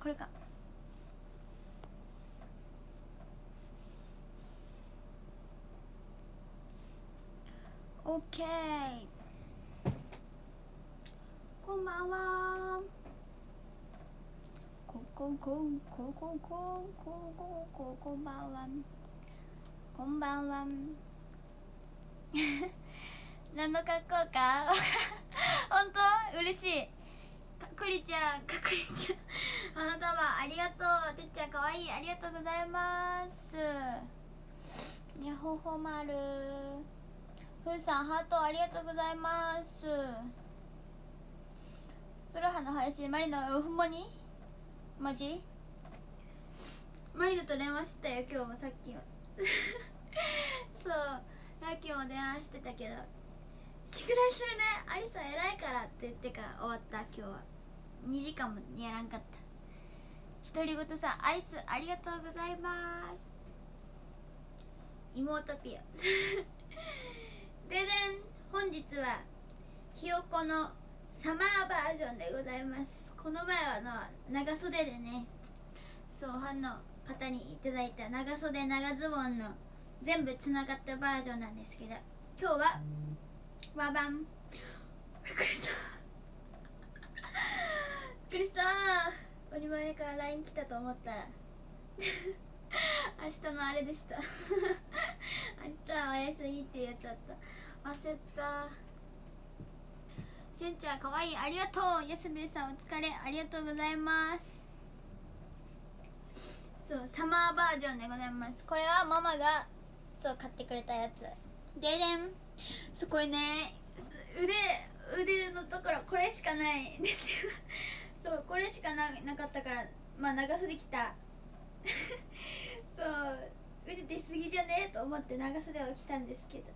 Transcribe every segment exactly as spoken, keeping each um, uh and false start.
これか。オッケー。こんばんは。ここここここここここんばんは。こんばんは。何の格好か。本当嬉しい。かくりちゃん、かくりちゃん、花束ありがとう。てっちゃんかわいい、ありがとうございます。にゃほほまる、ふうさんハートありがとうございます。ソロハの配信マリノ、ほんまにマジマリノと電話してたよ今日も。さっきもそう、さっきも電話してたけど、宿題するね、アリサ偉いからって言ってから終わった。今日はにじかんもやらんかった。独り言さんアイスありがとうございます。妹ピアででん、本日はひよこのサマーバージョンでございます。この前はの長袖でね、そうファンの方にいただいた長袖長ズボンの全部つながったバージョンなんですけど、今日はワバン、びっくりしたびっくりした。鬼前から ライン 来たと思ったら明日のあれでした明日はおやすみってやつだった。焦った。しゅんちゃんかわいい、ありがとう。やすべさんお疲れ、ありがとうございます。そう、サマーバージョンでございます。これはママがそう買ってくれたやつででん。そう、これね、腕腕のところこれしかないんですよそう、これしか な, なかったから、まあ長袖着たそう腕出すぎじゃねえと思って長袖を着たんですけど、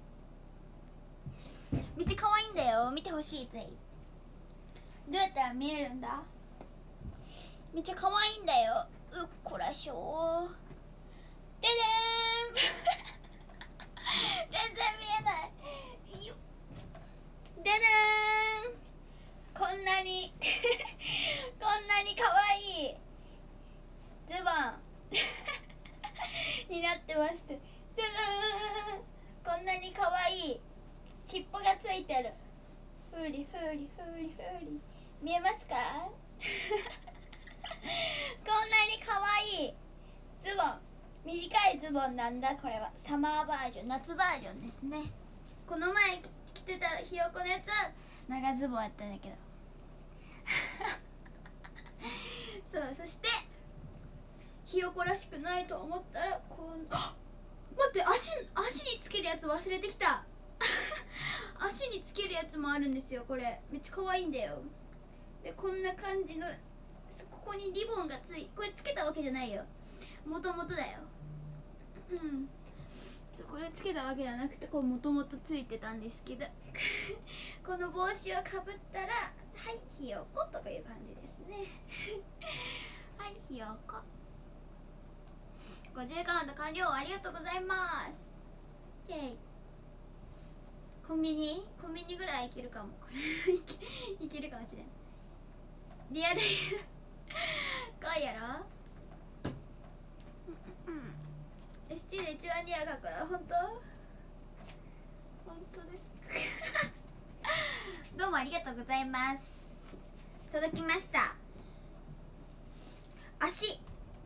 めっちゃ可愛いんだよ。見てほしいぜ。どうやったら見えるんだ。めっちゃ可愛いんだよ。うっこらしょー。ででーん全然見えないよ。ででーん、こんなにこんなに可愛いズボンになってまして、ででーん、こんなに可愛い尻尾がついてる。ふりふりふりふり、見えますかこんなに可愛いズボン、短いズボンなんだ。これはサマーバージョン、夏バージョンですね。この前着てたひよこのやつは長ズボンやったんだけどそう、そしてひよこらしくないと思ったらこう待って、足足につけるやつ忘れてきた足につけるやつもあるんですよ。これめっちゃ可愛いんだよ。でこんな感じの、ここにリボンがつい、これつけたわけじゃないよ、もともとだよ。うん、これつけたわけじゃなくて、こうもともとついてたんですけどこの帽子をかぶったら、はいひよことかいう感じですねはいひよこ。ごじゅうカウント完了、ありがとうございます。イェイ。コンビニコンビニぐらいいけるかも。これいけ、いけるかもしれん。リアルかいやろ。うん、エスティー で一番リアルかっこいい。本当本当ですどうもありがとうございます。届きました。足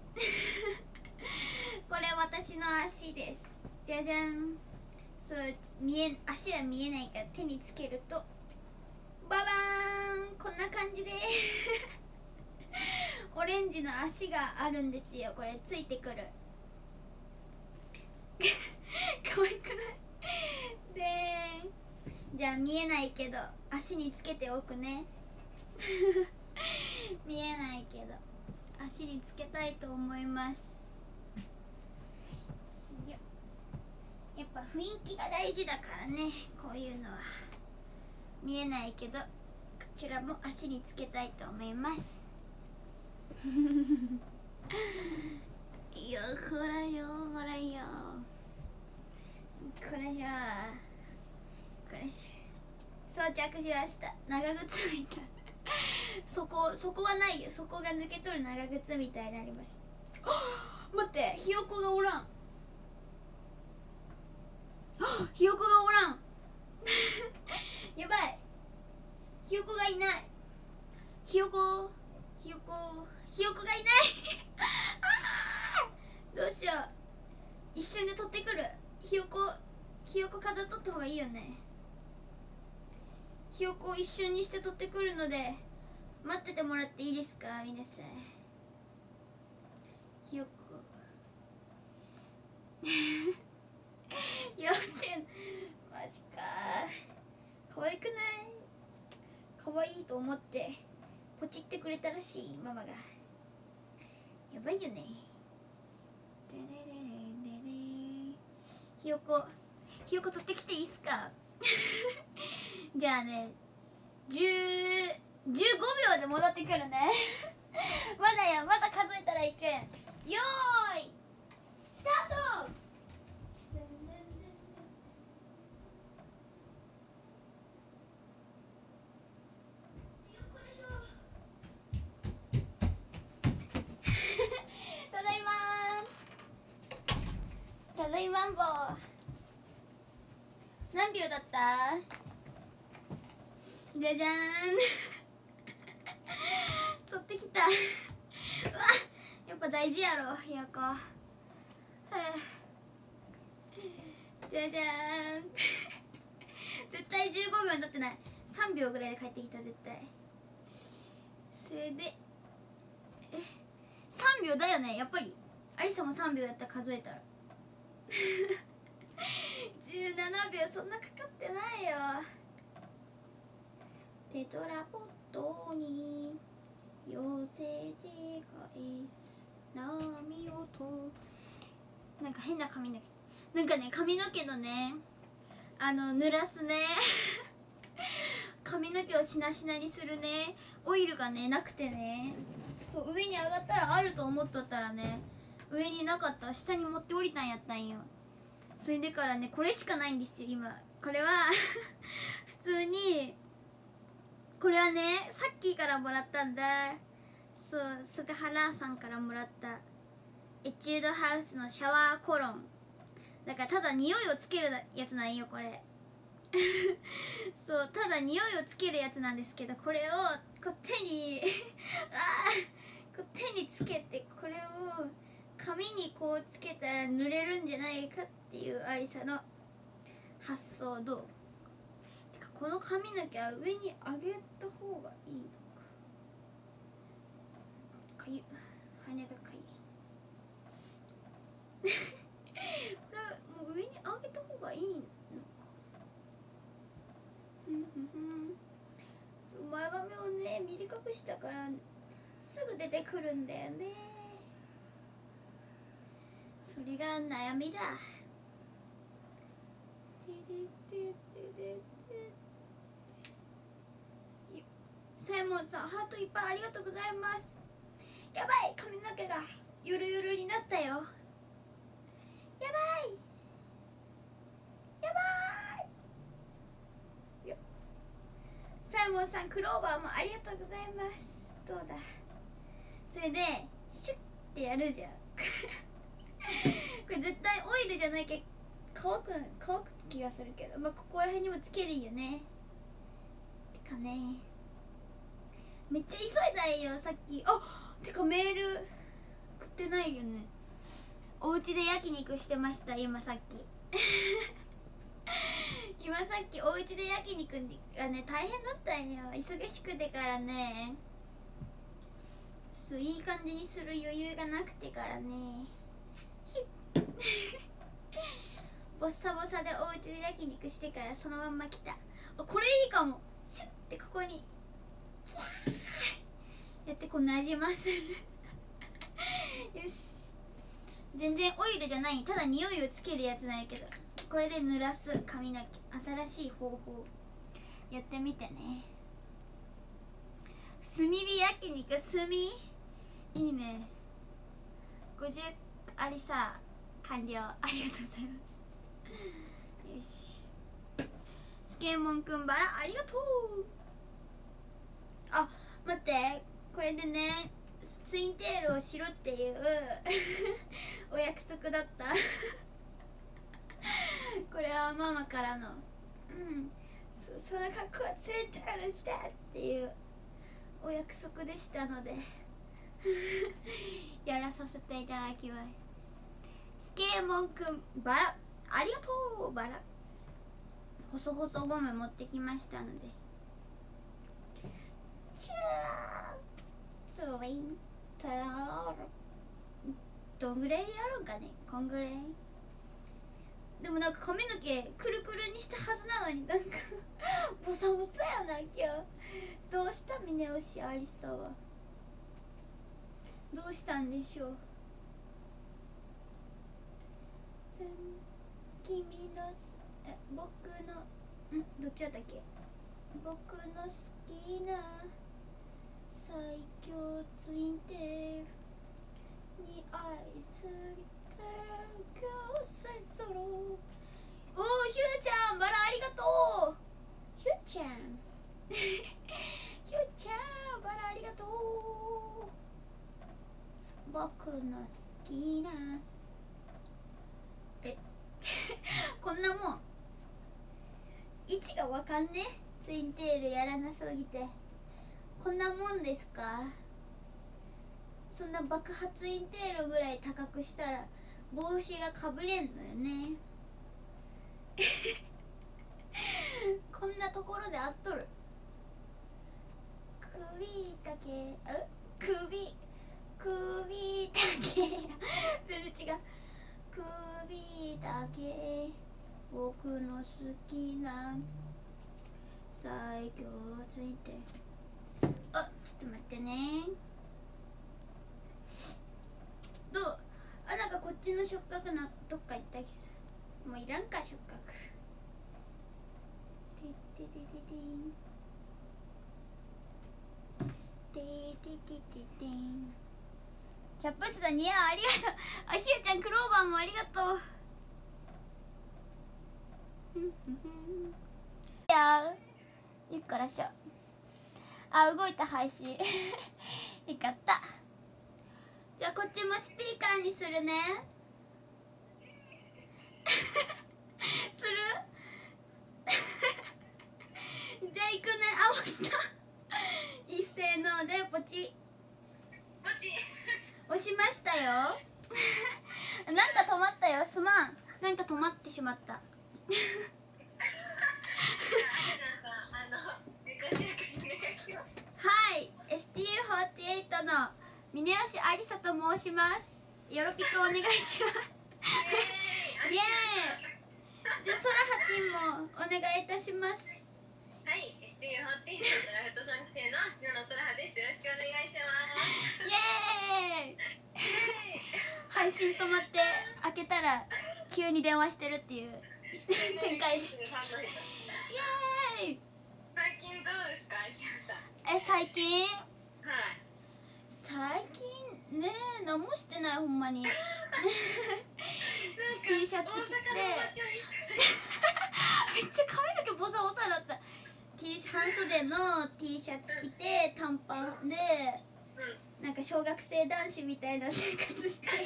これ私の足です。じゃじゃん。そう、見え、足は見えないから手につけるとババーン、こんな感じでオレンジの足があるんですよ。これついてくる可愛くないでーん。じゃあ見えないけど足につけておくね見えないけど足につけたいと思います。やっぱ雰囲気が大事だからね、こういうのは。見えないけどこちらも足につけたいと思いますいや、ほらよほらよ、これよ、これし装着しました。長靴みたいそこそこはないよ。そこが抜け取る長靴みたいになりました。待って、ひよこがおらん。ひよこがおらんやばい、ひよこがいない。ひよこひよこひよこがいないあーどうしよう。一瞬で取ってくる。ひよこひよこ飾っとった方がいいよね。ひよこを一瞬にして取ってくるので待っててもらっていいですか皆さん。ひよこ幼稚園マジか。可愛くない？可愛いと思ってポチってくれたらしいママが。やばいよね。でででででひよこひよこ取ってきていいっすかじゃあね、じゅう、じゅうごびょうで戻ってくるねまだや、まだ数えたらいけん。よーいスタート。ただいまーただいまんぼー。何秒だった？じゃじゃーん取ってきたうわやっぱ大事やろひよこ。はあ、じゃじゃーん絶対じゅうごびょうになってない。さんびょうぐらいで帰ってきた絶対。それでえさんびょうだよねやっぱり。アリサもさんびょうやったら数えたらじゅうななびょう、そんなかかってないよ。テトラポットに寄せて返す波音。なんか変な髪の毛、なんかね髪の毛のねあの濡らすね髪の毛をしなしなにするねオイルがねなくてね、そう上に上がったらあると思っとったらね上になかった。下に持って降りたんやったんよ。それでからねこれしかないんですよ今。これは普通にこれはねさっきからもらったんだ。そう菅原さんからもらったエチュードハウスのシャワーコロンだから、ただ匂いをつけるやつなんよこれそうただ匂いをつけるやつなんですけど、これをこう手にあこう手につけてこれを髪にこうつけたら濡れるんじゃないかっていうアリサの発想。どう？てかこの髪の毛は上に上げた方がいいのか。かゆ羽がかゆいこれはもう上に上げた方がいいのか。そう前髪をね短くしたからすぐ出てくるんだよね。それが悩みだ。サイモンさんハートいっぱいありがとうございます。やばい髪の毛がゆるゆるになったよ。やばいやばいよ。サイモンさんクローバーもありがとうございます。どうだそれでシュッてやるじゃんこれ絶対オイルじゃなきゃ乾く乾く気がするけど、まあここら辺にもつけるよね。てかねめっちゃ急いだんよさっき。あてかメール送ってないよね。お家で焼肉してました今さっき今さっきお家で焼肉がね大変だったんよ。忙しくてからね、そういい感じにする余裕がなくてからねボッサボサでお家で焼肉してからそのまんま来た。あこれいいかも。シュッてここにキャーやってこうなじませるよし全然オイルじゃない、ただ匂いをつけるやつなんやけど、これで濡らす髪の毛新しい方法やってみてね。炭火焼肉炭いいね。ごじゅうありさ完了ありがとうございます。よしスケーモンくんバラありがとう。あ待ってれでねツインテールをしろっていうお約束だったこれはママからのうんそその格好はツインテールしてっていうお約束でしたのでやらさせていただきます。スケーモンくんバラありがとう。バラ細細ゴム持ってきましたのでキューツインテールどんぐらいでやるんかね。こんぐらいでもなんか髪の毛くるくるにしたはずなのになんかボサボサやな今日。どうした峰吉ありさはどうしたんでしょう。君のえ僕のんどっちだったっけ。僕の好きな最強ツインテールに愛すぎて強制ゾロ。おおヒューちゃんバラありがとう。ヒューちゃんヒューちゃんバラありがとう。僕の好きなえこんなもん位置がわかんね。ツインテールやらなすぎてこんなもんですか。そんな爆破ツインテールぐらい高くしたら帽子がかぶれんのよねこんなところで合っとる。首だけえ首首だけ全然違う。首だけ僕の好きな最強ついてあちょっと待ってね。どうあなんかこっちの触覚などっか行ったけどもういらんか触覚。てっててててんてててててんチャップスだ似合うありがとう。あひゆちゃんクローバーもありがとう。いやーゆっこらしょ。あ動いた配信よかった。じゃあこっちもスピーカーにするねするじゃあ行くね。あ押した一斉のでポチポチ押しましたよなんか止まったよ。すまんなんか止まってしまったはい エスティーユーフォーティーエイト の峰吉ありさと申します。よろぴくお願いしますイエーイじゃあソラハティンもお願いいたします。 はい、エスティーユーフォーティーエイト ドラフトさん期生の篠野空葉です。よろしくお願いしますイエーイ配信止まって開けたら急に電話してるっていう展開でイエーイ。 最近どうですか、あいちゃんさん。 え最近はい最近ねえ何もしてないほんまに T シャツ着てめっちゃ髪の毛ボサボサだった。 T 半袖の T シャツ着て短パンでなんか小学生男子みたいな生活してるそれを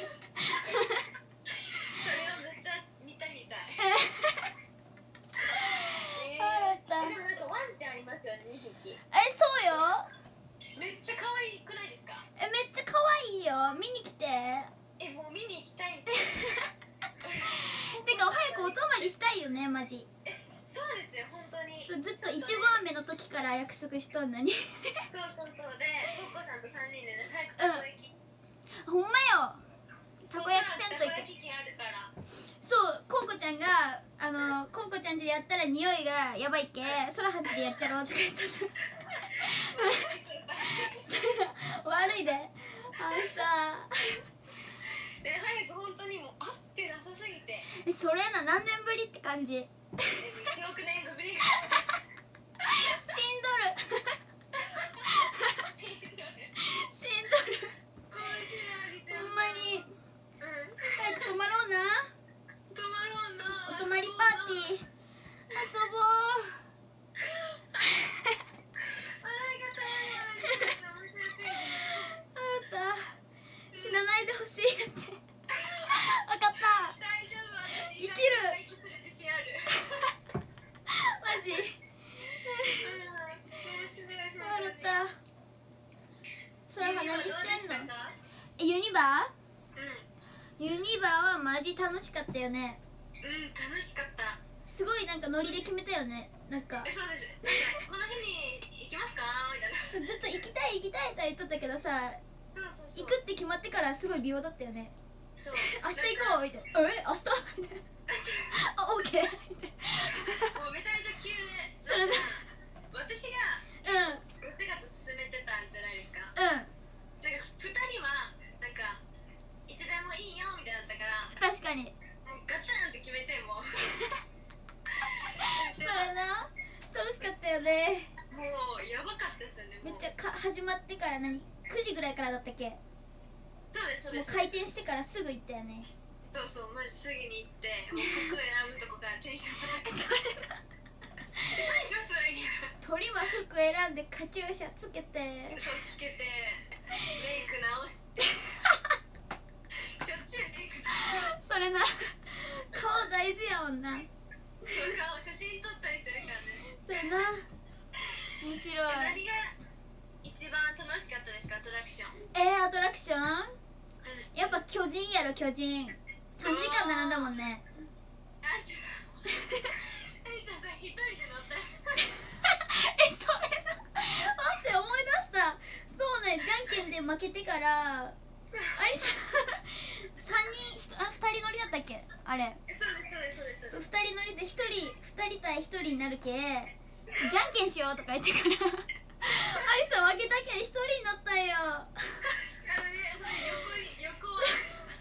めっちゃ見たみたい笑った。 でもなんかワンちゃんありますよね、にひき。 えそうよ。 めっちゃ可愛くないですか。 えめっちゃ可愛いよ。見に来て。 えもう見に行きたいんですよてか早くお泊まりしたいよねマジ。 そうですよ本当に。 ずっといちご飴の時から約束しとんのにそうそうそうでコッコさんとさんにんでね早くたこ焼き、 ほんまよ。たこ焼きせんといて。 たこ焼き器あるからそうコウコちゃんがあのコウコちゃんでやったら匂いがやばいっけ空はちでやっちゃろうとか言ってたそれだ悪いであんたで早く本当にもう会ってなさすぎてえそれな何年ぶりって感じ。 いちおくねんぶり死んどる死んどるほんまに。早く泊まろうな。 泊まろうな。 お泊まりパーティー遊ぼうありがとう。面白すぎてユニバうーユニバーはマジ楽しかったよね。 んうん楽しかった。 すごいなんかノリで決めたよね。なんかえそうです。なんかこの日に行きますかみたいな。 ずっと行きたい行きたいとは言っとったけどさ、 そうそうそう。 行くって決まってからすごい微妙だったよね。 そう。 明日行こうみたいな。え明日みたいな。あオッケーみたいな。 もうめちゃめちゃ急で。 それだ。 私がうんガツガツ進めてたんじゃないですか。 うんなんかふたりはなんかいつでもいいよみたいだったから、 確かに。 もうガツンって決めてもうそれな楽しかったよね。 もうやばかったですよね。 めっちゃか始まってから何くじぐらいからだったっけ。 そうですそうもうです。 開店してからすぐ行ったよね。 そうそうマジすぐに行ってもう服選ぶとこからテンション高くてそれな最初それに鳥は服選んでカチューシャつけて嘘つけてメイク直してしょっちゅうメイク直それな顔大事やもんな。 して顔写真撮ったりするからね。 それな面白い。 何が一番楽しかったですかアトラクション。 えー、アトラクションうんやっぱ巨人やろ巨人。さんじかん並んだもんね。 あちょっとありちゃんさ一人で乗ったえそれな待って思い出した。そうねじゃんけんで負けてからあれささんにんあふたり乗りだったっけあれ。 そうですそうですそうです。 ふたり乗りでひとりふたり対ひとりになるけじゃんけんしようとか言ってからアリサ負けたけんひとりになったんよ。 あのね横に横は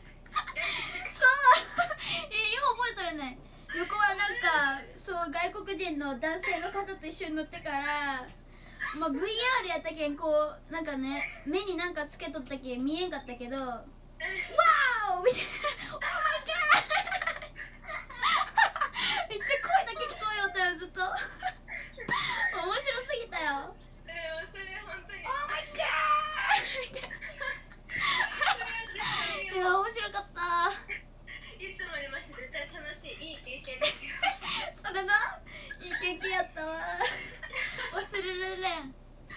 そうえよう覚えとるね。横はなんかそう外国人の男性の方と一緒に乗ってからまあ ブイアール やったけんこうなんかね目になんかつけとったけん見えんかったけどワーオみたいなオーマイガーめっちゃ声だけ聞こえよったよずっと面白すぎたよ。 でもそれ本当にオーマイガーみたいないや面白かった。 いつもよりまして絶対楽しいいい経験ですよ。 それないい経験やったわ忘れられん面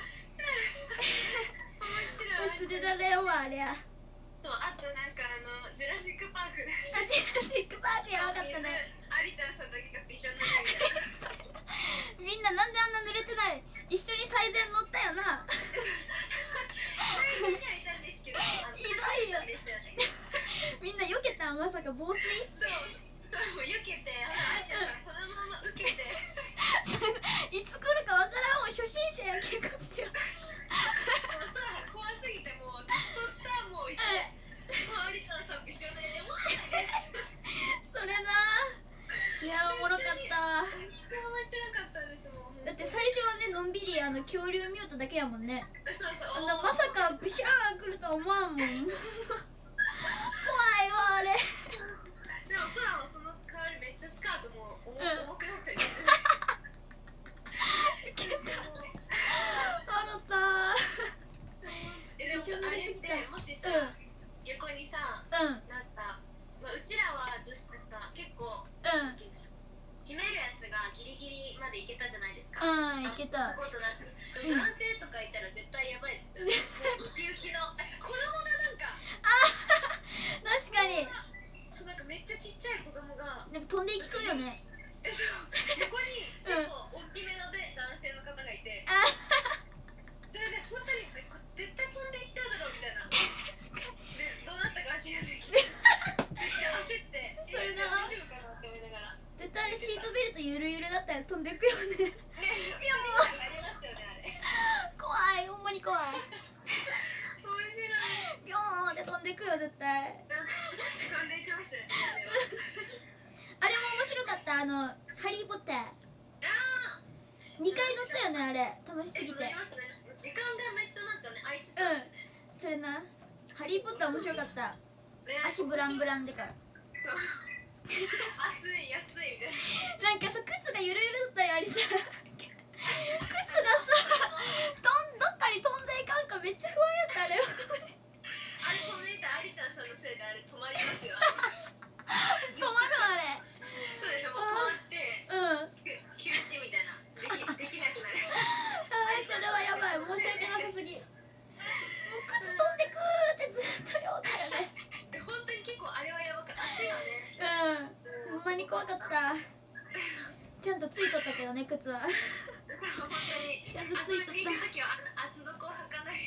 白い。 忘れられんわありゃ。 そうあとなんかあのジュラシックパークであジュラシックパークやばかったね。 アリちゃんさんだけがびしょ濡れみたいな。 それなみんななんであんな濡れてない。一緒に最善乗ったよな最初にはいたんですけどあのひどいよですよね。 みんな避けたんまさか防水。 そうそうもう避けてアリちゃんからそのまま受けてそれいつ来るかわからんもん初心者やけんこっちはもう空が怖すぎてもうずっと下もういてもうアリちゃんさんびしょ濡れでわーってそれないやおもろかったわ。 めっちゃ面白かったですもん。 だって最初はねのんびりあの恐竜見よっただけやもんね。 そうそうあんなまさかブシャーン来るとは思わんもん怖いわあれでも空もその代わりめっちゃスカートも重,、 うん重くなったりする。 笑ったえでもさあれってもしさ、 うん横にさうんなんか、まあ、うちらは女子とか結構うん決めるやつがギリギリまでいけたじゃないですか。 うんいけた。 ことなくでも男性とかいたら絶対やばいですよね。もうウキウキのえ子供がなんか確かにそうなんかめっちゃちっちゃい子供がなんか飛んでいきそうよね。 えそう横に結構大きめので男性の方がいて、 あそれで本当にえこ絶対飛んでいっちゃうだろうみたいな。 確かにでどうなったかは知らないけどめっちゃ焦ってそれな大丈夫かなって思いながら絶対あれシートベルトゆるゆるだったら飛んでいくよねねありましたよねあれ。 怖いほんまに怖い面白い。 ビョーンって飛んでいくよ絶対。 なんか飛んでいきましたねあれも面白かった。あのハリーポッターあにかい乗ったよねあれ楽しすえぎて。 そうなりましたね。時間がめっちゃなんかね空いてたんでね、 それなハリーポッター面白かった。 ね足ブランブランでからそう暑い暑いみたいな。 なんかさ靴がゆるゆるだったよあれさ靴がさとんどっかに飛んでいかんかめっちゃ不安やったあれはあれ飛んでいたアリちゃんさんのせいであれ止まりますよ。 止まるあれ。 そうですよもう止まってうん休止みたいなできできなくなる。 あーそれはやばい申し訳なさすぎ。もう靴飛んでくーってずっとよってけどね、靴は。 そう本当にちゃんとついとった。 遊びに行くときはあ厚底を履かない。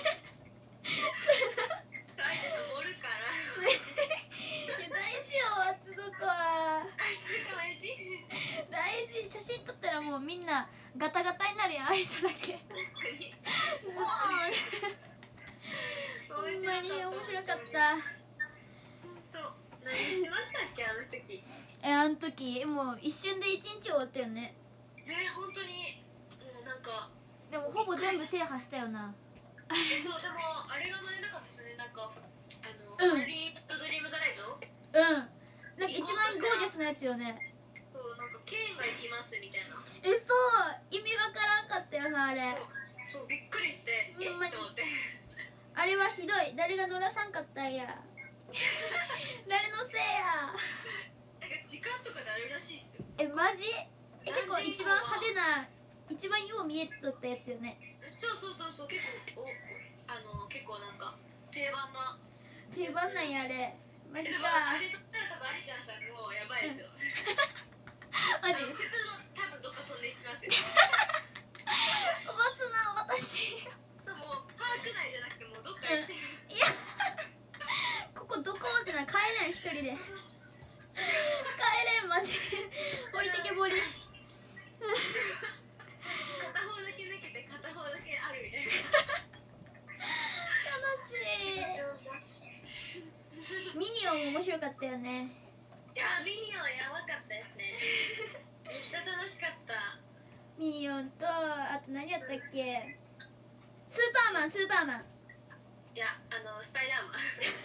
大丈夫おるから。 いや大事よ、厚底は。 それが大事。 大事。写真撮ったらもうみんなガタガタになるやん、愛想だけ。 確かに。 ズボーン。ほんまに面白かった。 本当。何してましたっけあの時。 え、あの時もう一瞬で一日終わったよね。 ね、本当にもうなんか。 でもほぼ全部制覇したよな。 え、そうでもあれが乗れなかったですよね、なんかあの、 うん、 ハリーとドリームザライド。 うん。なんか一番ゴージャスなやつよね。 そうなんかケーンがいますみたいな。 え、そう意味わからんかったよなあれ。 そう、そうびっくりしてえっと思って。 あれはひどい。誰が乗らさんかったんや。誰のせいや。 なんか時間とかであるらしいですよ。 え、マジ？え、結構一番派手な、一番よう見えとったやつよね。 そうそうそうそう、結構おあの結構なんか定番な定番なんやあれ。マジか。 あれだったら多分ありちゃんさんもうやばいですよ。 マジ？ 普通の多分どっか飛んでいきますよ。 飛ばすな私。 もうパーク内じゃなくてもうどっか行って。 いや。ここどこってな、帰れん一人で。帰れんマジ。置いてけぼり。 片方だけ抜けて片方だけあるみたいな。 悲しい。ミニオンも面白かったよね。 いやミニオンやばかったですね。めっちゃ楽しかった。 ミニオンとあと何やったっけ。スーパーマン、スーパーマン。 いやあのスパイダーマン。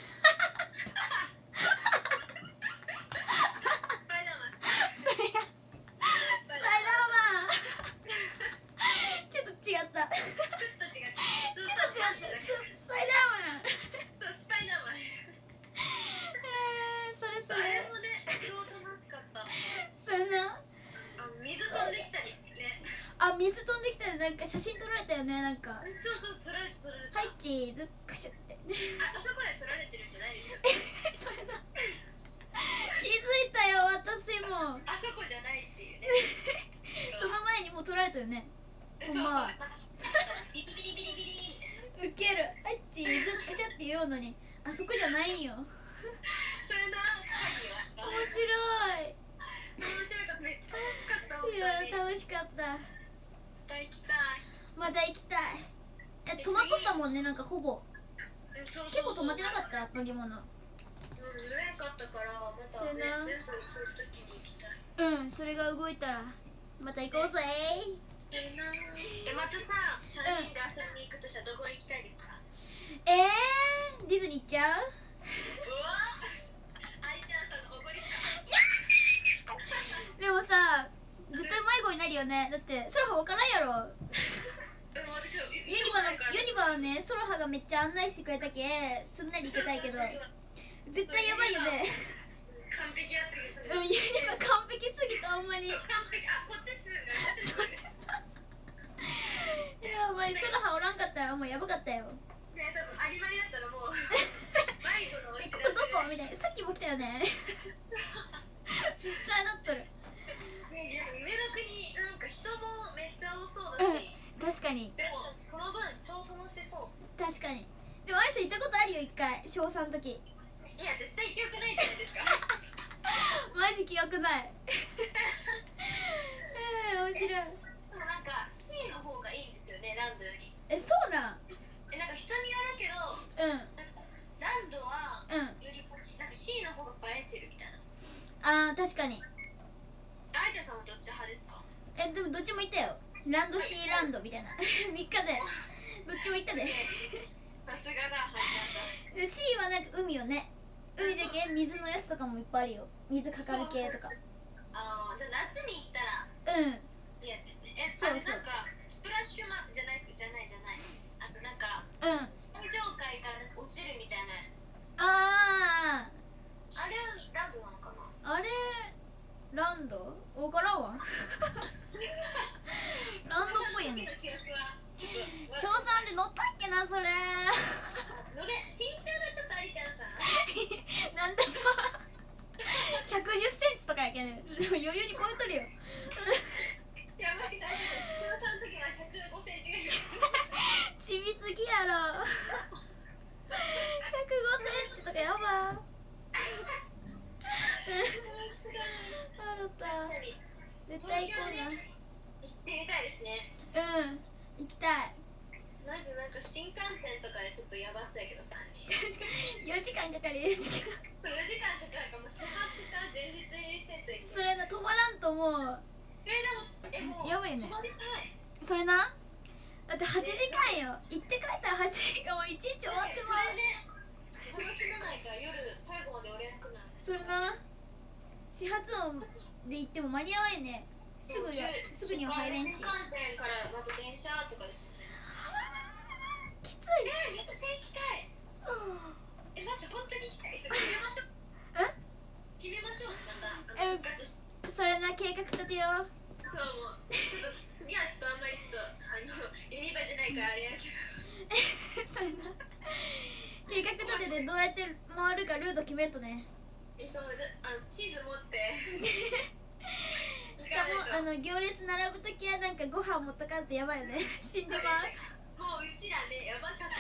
スパイダーマン。 それや。スパイダーマン。ちょっと違った。ちょっと違違った。 スパイダーマン。 そうスパイダーマン。 えー、それそれ。 あれもね超楽しかった。 それな。 あ水飛んできたりね。 あ、水飛んできたらなんか写真撮られたよね、なんか。 そうそう撮られて撮られて。 はいチーズクシュって。 あ、あそこで撮られてるんじゃないですよ。 それだ。気づいたよ私も。 あそこじゃないっていうね。 その前にもう撮られたよね。 そうそう。ビリビリビリビリ。 ウケる。はいチーズクシュって言うのにあそこじゃないんよ。 それな。 面白い。 面白かった。めっちゃ楽しかった。本いや当に。 楽しかった。 また行きたい。 また行きたい。え、止まっとったもんね、なんかほぼ。 そうそうそう。 結構止まってなかった乗り物。 うん、乗れなかったからまたねそうやな全部そういう時に行きたい。 うん、それが動いたらまた行こうぜ。 いいな。え、またさ、三人で遊びに行くとしたらどこ行きたいですか？ えー、ディズニー行っちゃう？ うわ。愛ちゃんさんのおごりさ。 でもさ、絶対迷子になるよね。だってソロハ分からんやろ。ユニバのユニバはね、ソロハがめっちゃ案内してくれたけすんなり行けたいけど絶対やばいよね。 完璧やってる。 うん、ユニバ完璧すぎた、あんまり。 完璧。あ、こっちす。 やばい、ソロハおらんかったらもうやばかったよ。 ね、多分アニマリだったらもう迷子のお知こらせ。 こどこみたいな、さっきも来たよね。さあなっとる。 ね、夢の国なんか人もめっちゃ多そうだし、 うん、確かに。 でもその分超楽しそう。 確かに。でもあいさん行ったことあるよ、一回小さんの時。 いや絶対記憶ないじゃないですか。 マジ記憶ない。えー、面白い。 でもなんか C の方がいいんですよね、ランドより。 え、そうなん。 え、なんか人によるけど、 うんなんかランドはうんよりもしなんか C の方が映えてるみたいな。 あー、確かに。 あいちゃんさんはどっち派ですか？ え、でもどっちも行ったよ。ランドシーランドみたいな。みっかでどっちも行ったで。 さすがだ、はいちゃんさん。 で C はなんか海よね。海だけ水のやつとかもいっぱいあるよ。水かかる系とか。 ああ、じゃあ夏に行ったらうん。 いいやつですね。え、 そうそうあれなんかスプラッシュマじゃないじゃないじゃない。あとなんかうん。 最上階からなんか落ちるみたいな。 ああれはランドなのかな？ ー、あれランドわからんわ。ランドっぽいよね。小さんで乗ったっけな、それ。 乗れ、身長がちょっとありちゃんさん。 なんだと。ひゃくじゅっセンチとかやけね。でも余裕に超えとるよ。 きたい。 マジなんか新幹線とかでちょっとやばそうやけどさんにん確かによじかんかかる。よじかん。 よじかんとかなんかもう始発か前日にセットいけそれな、止まらんと思う。 えでもえもうやばいよね泊まりたい。 それな、だってはちじかんよ。行って帰ったらはちじかん、もういちにち終わってまう。 それね楽しまないから夜最後までおれなくない？ それな、始発音で行っても間に合わんよね。すぐやすぐには入れんし。 新幹線からまた電車とかですよね。 きつい。 えー、めっちゃ行きたい。え待って本当に行きたい。ちょっと決めましょう。 え決めましょうまた。 え復活しそれな、計画立てよう。 そうもうちょっと次はちょっとあんまりちょっとあのユニバじゃないからあれやけど。 それな、計画立ててどうやって回るかルート決めんとね。 えそうだあの地図持ってしかもあの行列並ぶときはなんかご飯持っとかんとやばいよね。死んでまう。 もううちらねやばかった。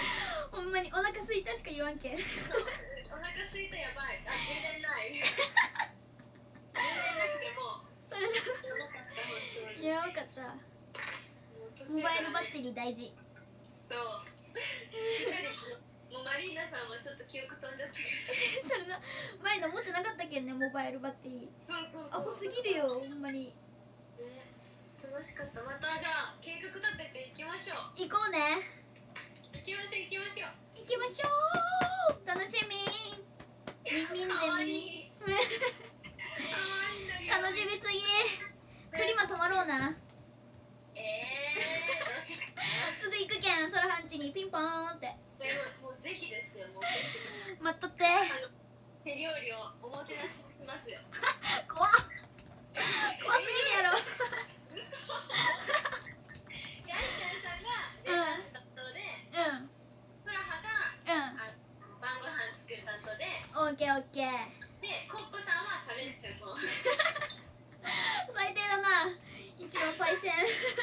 ほんまにお腹すいたしか言わんけん。 お腹空いたやばい。あ充電ない充電なくてもそれな、 やばかった本当に。 やばかった。 もう途モ中からねバイルバッテリー大事。 そうしっかりもうマリーナさんはちょっと記憶飛んじゃったけそれな、前の持ってなかったけんね、モバイルバッテリー。 どそうそうアそうホすぎるよ、ほんまに。 ね楽しかった。またじゃあ計画立てていきましょう。 行こうね。 行きましょう行きましょう。 行きましょう。楽しみ。みんみんゼかわいミ。 いかわいいんだけど楽しみすぎ。プリマ泊まろうな。 えーどうしよう。 すぐ行くけん、空ハンチにピンポーンって。 でももうぜひですよ。もうぜひ待っとって。 あの手料理をおもてなししますよ。 怖っ。怖すぎるやろ。 やいちゃんさんがレタス担当で、 うん。 フラハがうん。 あ晩ご飯作る担当で、 オッケーオッケー。 でコッコさんは食べる専門。 最低だな。一番パイセン。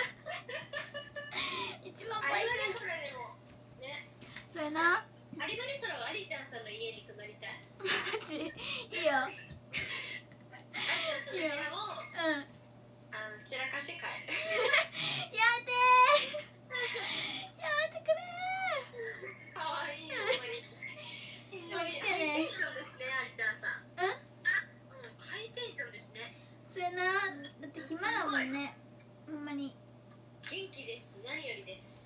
一番アパイセン。 リマリソラでもね、 それな。 アリマリソラはアリちゃんさんの家に泊まりたい。 マジ。いいよ。 アリちゃんさんの部屋をうん。 あの散らかして帰る。 やめてー。やめてくれかわいいよ。ほんまに。 来てねハイテンションですね、アリちゃんさん。 ー。うん。 うん、ハイテンションですね。 それな。だって暇だもんね。ほんまに。 元気です。何よりです。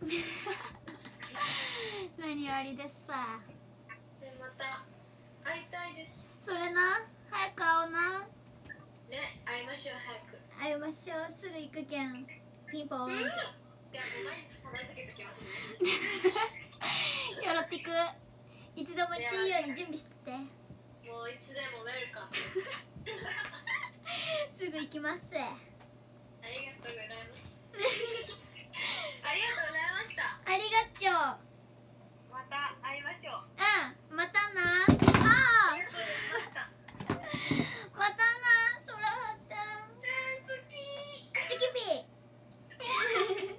何よりですさ。 でまた会いたいです。 それな。早く会おうな。 ね、会いましょう早く。 会いましょう。すぐ行くけん。ピンポーンって。 じゃあもう毎日片付けときますね。 よろってく。いつでも言っていいように準備してて。 もういつでもウェルカム。 すぐ行きます。 ありがとうございます。ありがとうございました。 ありがちょう。 また会いましょう。 うん。またな。あありがとうございました。 あ。またな。そらはったん。 好き。 チキピー。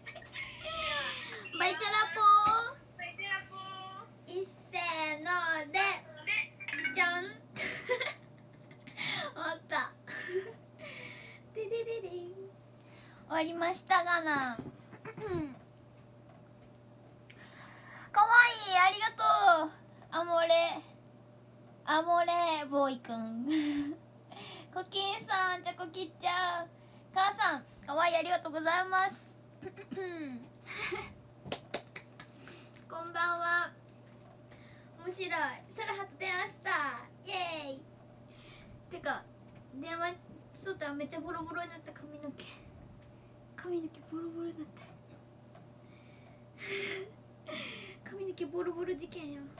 バイチャラポー。 バイチャラポー。 いっせーので。 で、 じゃん。終わった。ででででん。終わりましたがな。かわいい、ありがとう。アモレアモレボーイくん。コキンさん、チョコキッちゃん、母さん、かわいい、ありがとうございます。こんばんは。面白い。空はと電話したイエーイ。てか電話しとったらめっちゃボロボロになった。髪の毛髪の毛ボロボロになった髪の毛ボロボロ事件よ。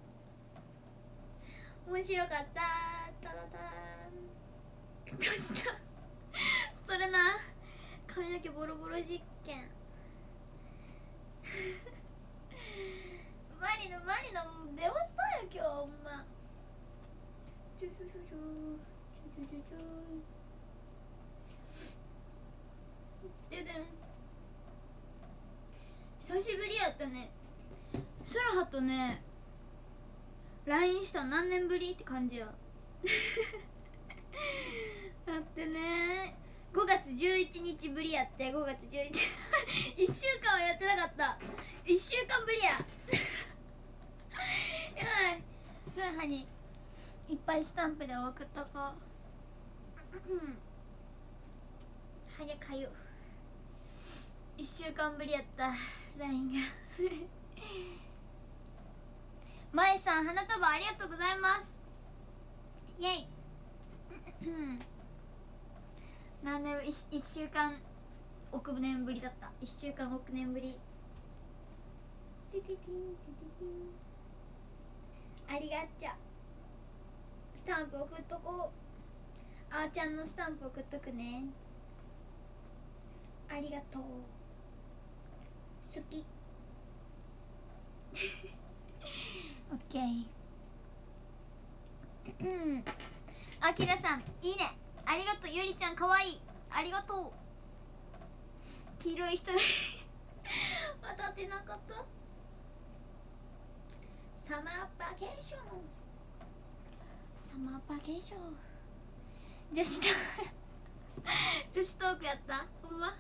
面白かった。ただたーん。どうしたそれな。髪の毛ボロボロ実験マリのマリの電話したよ今日ほんま。ちょちょちょちょちょちょちょちょででん。久しぶりやったね。スラハとね ライン したの何年ぶりって感じやだってねごがつじゅういちにちぶりやって。ごがつじゅういちいっしゅうかんはやってなかった。いっしゅうかんぶりややばい。それはにいっぱいスタンプで送っとこう。はにゃかゆいっしゅうかんぶりやった ライン がまえさん花束ありがとうございます。イェイ何年 い, いっしゅうかん億年ぶりだった。いっしゅうかん億年ぶり。テテティンテテティンありがちゃ。スタンプ送っとこう。あーちゃんのスタンプ送っとくね。ありがとう。好きオッケー。うんあきらさんいいね。ありがとう。ゆりちゃんかわいい。ありがとう。黄色い人で渡ってなかった。サマーバケーションサマーバケーション女子トーク女子トークやった。ほんま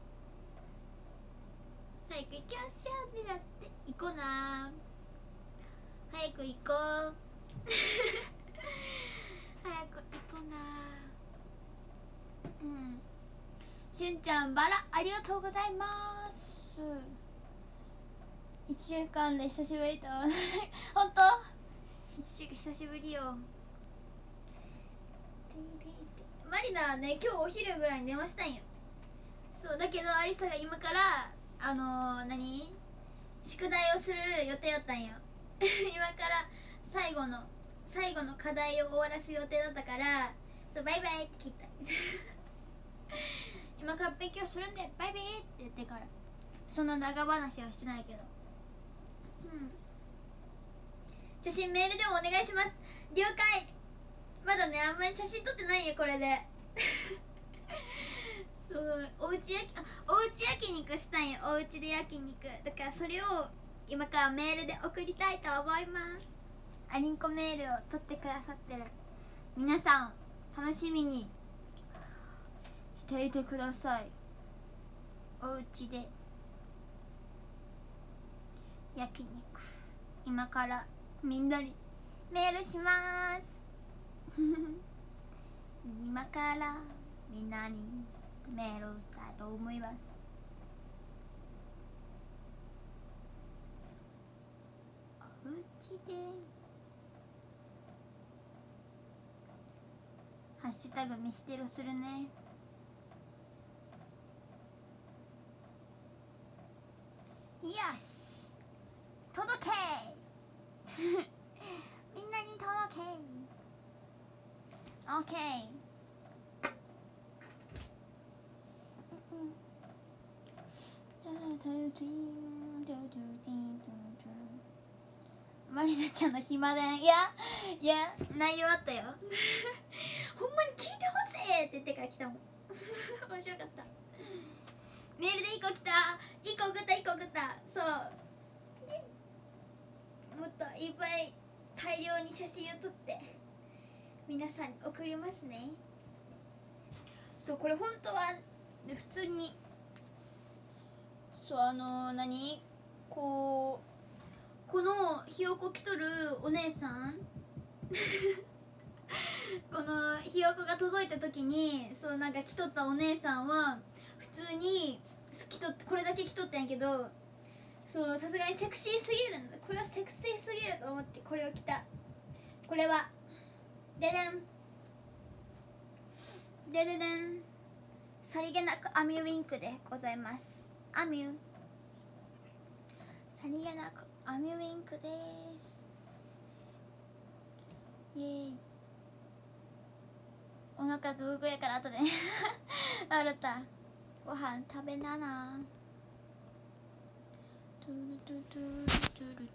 早く行きましょうね。だって行こうな。早く行こう早く行こうな。うんしゅんちゃんバラありがとうございます。いっしゅうかんで久しぶりとほんといっしゅうかん久しぶりよ。マリナはね今日お昼ぐらいに電話したんよ。そうだけどアリサが今からあのー、何宿題をする予定だったんよ今から最後の最後の課題を終わらす予定だったからそうバイバイって切った今から勉強するんでバイバイって言ってからそんな長話はしてないけど。うん写真メールでもお願いします。了解。まだねあんまり写真撮ってないよこれでそうおうち焼きあおうち焼肉したんよ。おうちで焼肉だからそれを今からメールで送りたいと思います。アリンコメールを撮ってくださってる皆さん楽しみにしていてください。おうちで焼肉今からみんなにメールします今からみんなにメールしたいと思います。おうちでハッシュタグ飯テロするね。よし届けみんなに届けオッケー。マリナちゃんの暇だんいやいや内容あったよほんまに聞いてほしいって言ってから来たもん面白かった。メールでいっこ来た。いっこ送ったいっこ送った。そうもっといっぱい大量に写真を撮って皆さんに送りますね。そうこれ本当は普通にそうあのー、何こうこのひよこ着とるお姉さんこのひよこが届いた時にそうなんか着とったお姉さんは普通に着とこれだけ着とったんやけどそうさすがにセクシーすぎるんだ。これはセクシーすぎると思ってこれを着た。これはででんでででんさりげなくアミュウィンクでございます。アミュさりげなくアミュウィンクです。イエーイ。お腹グーグーやから後で笑った。ご飯食べなな。トゥルトゥトゥルトゥルトゥルトゥル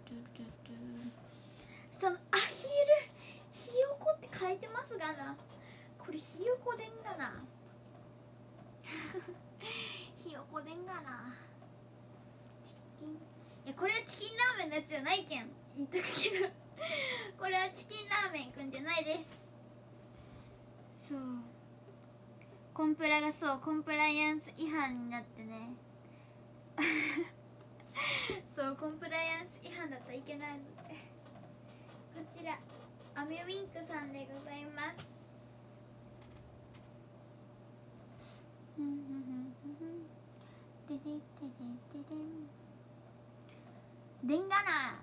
そのアヒルひよこって書いてますがな。これひよこでんがなひよこでんがな。チキンいやこれはチキンラーメンのやつじゃないけん言っとくけどこれはチキンラーメンくんじゃないです。そうコンプラがそうコンプライアンス違反になってねそうコンプライアンス違反だったらいけないのでこちらアメウィンクさんでございます。ででででででんでんがな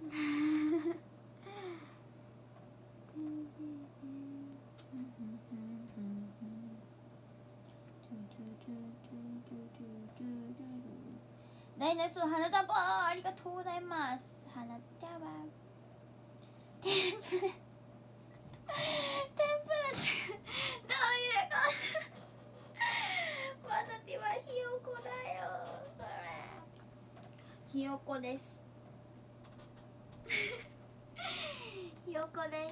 ダイナソー花束ありがとうございます。花束天ぷら天ぷらってどういうこと私はひよこだよそれひよこですひよこです。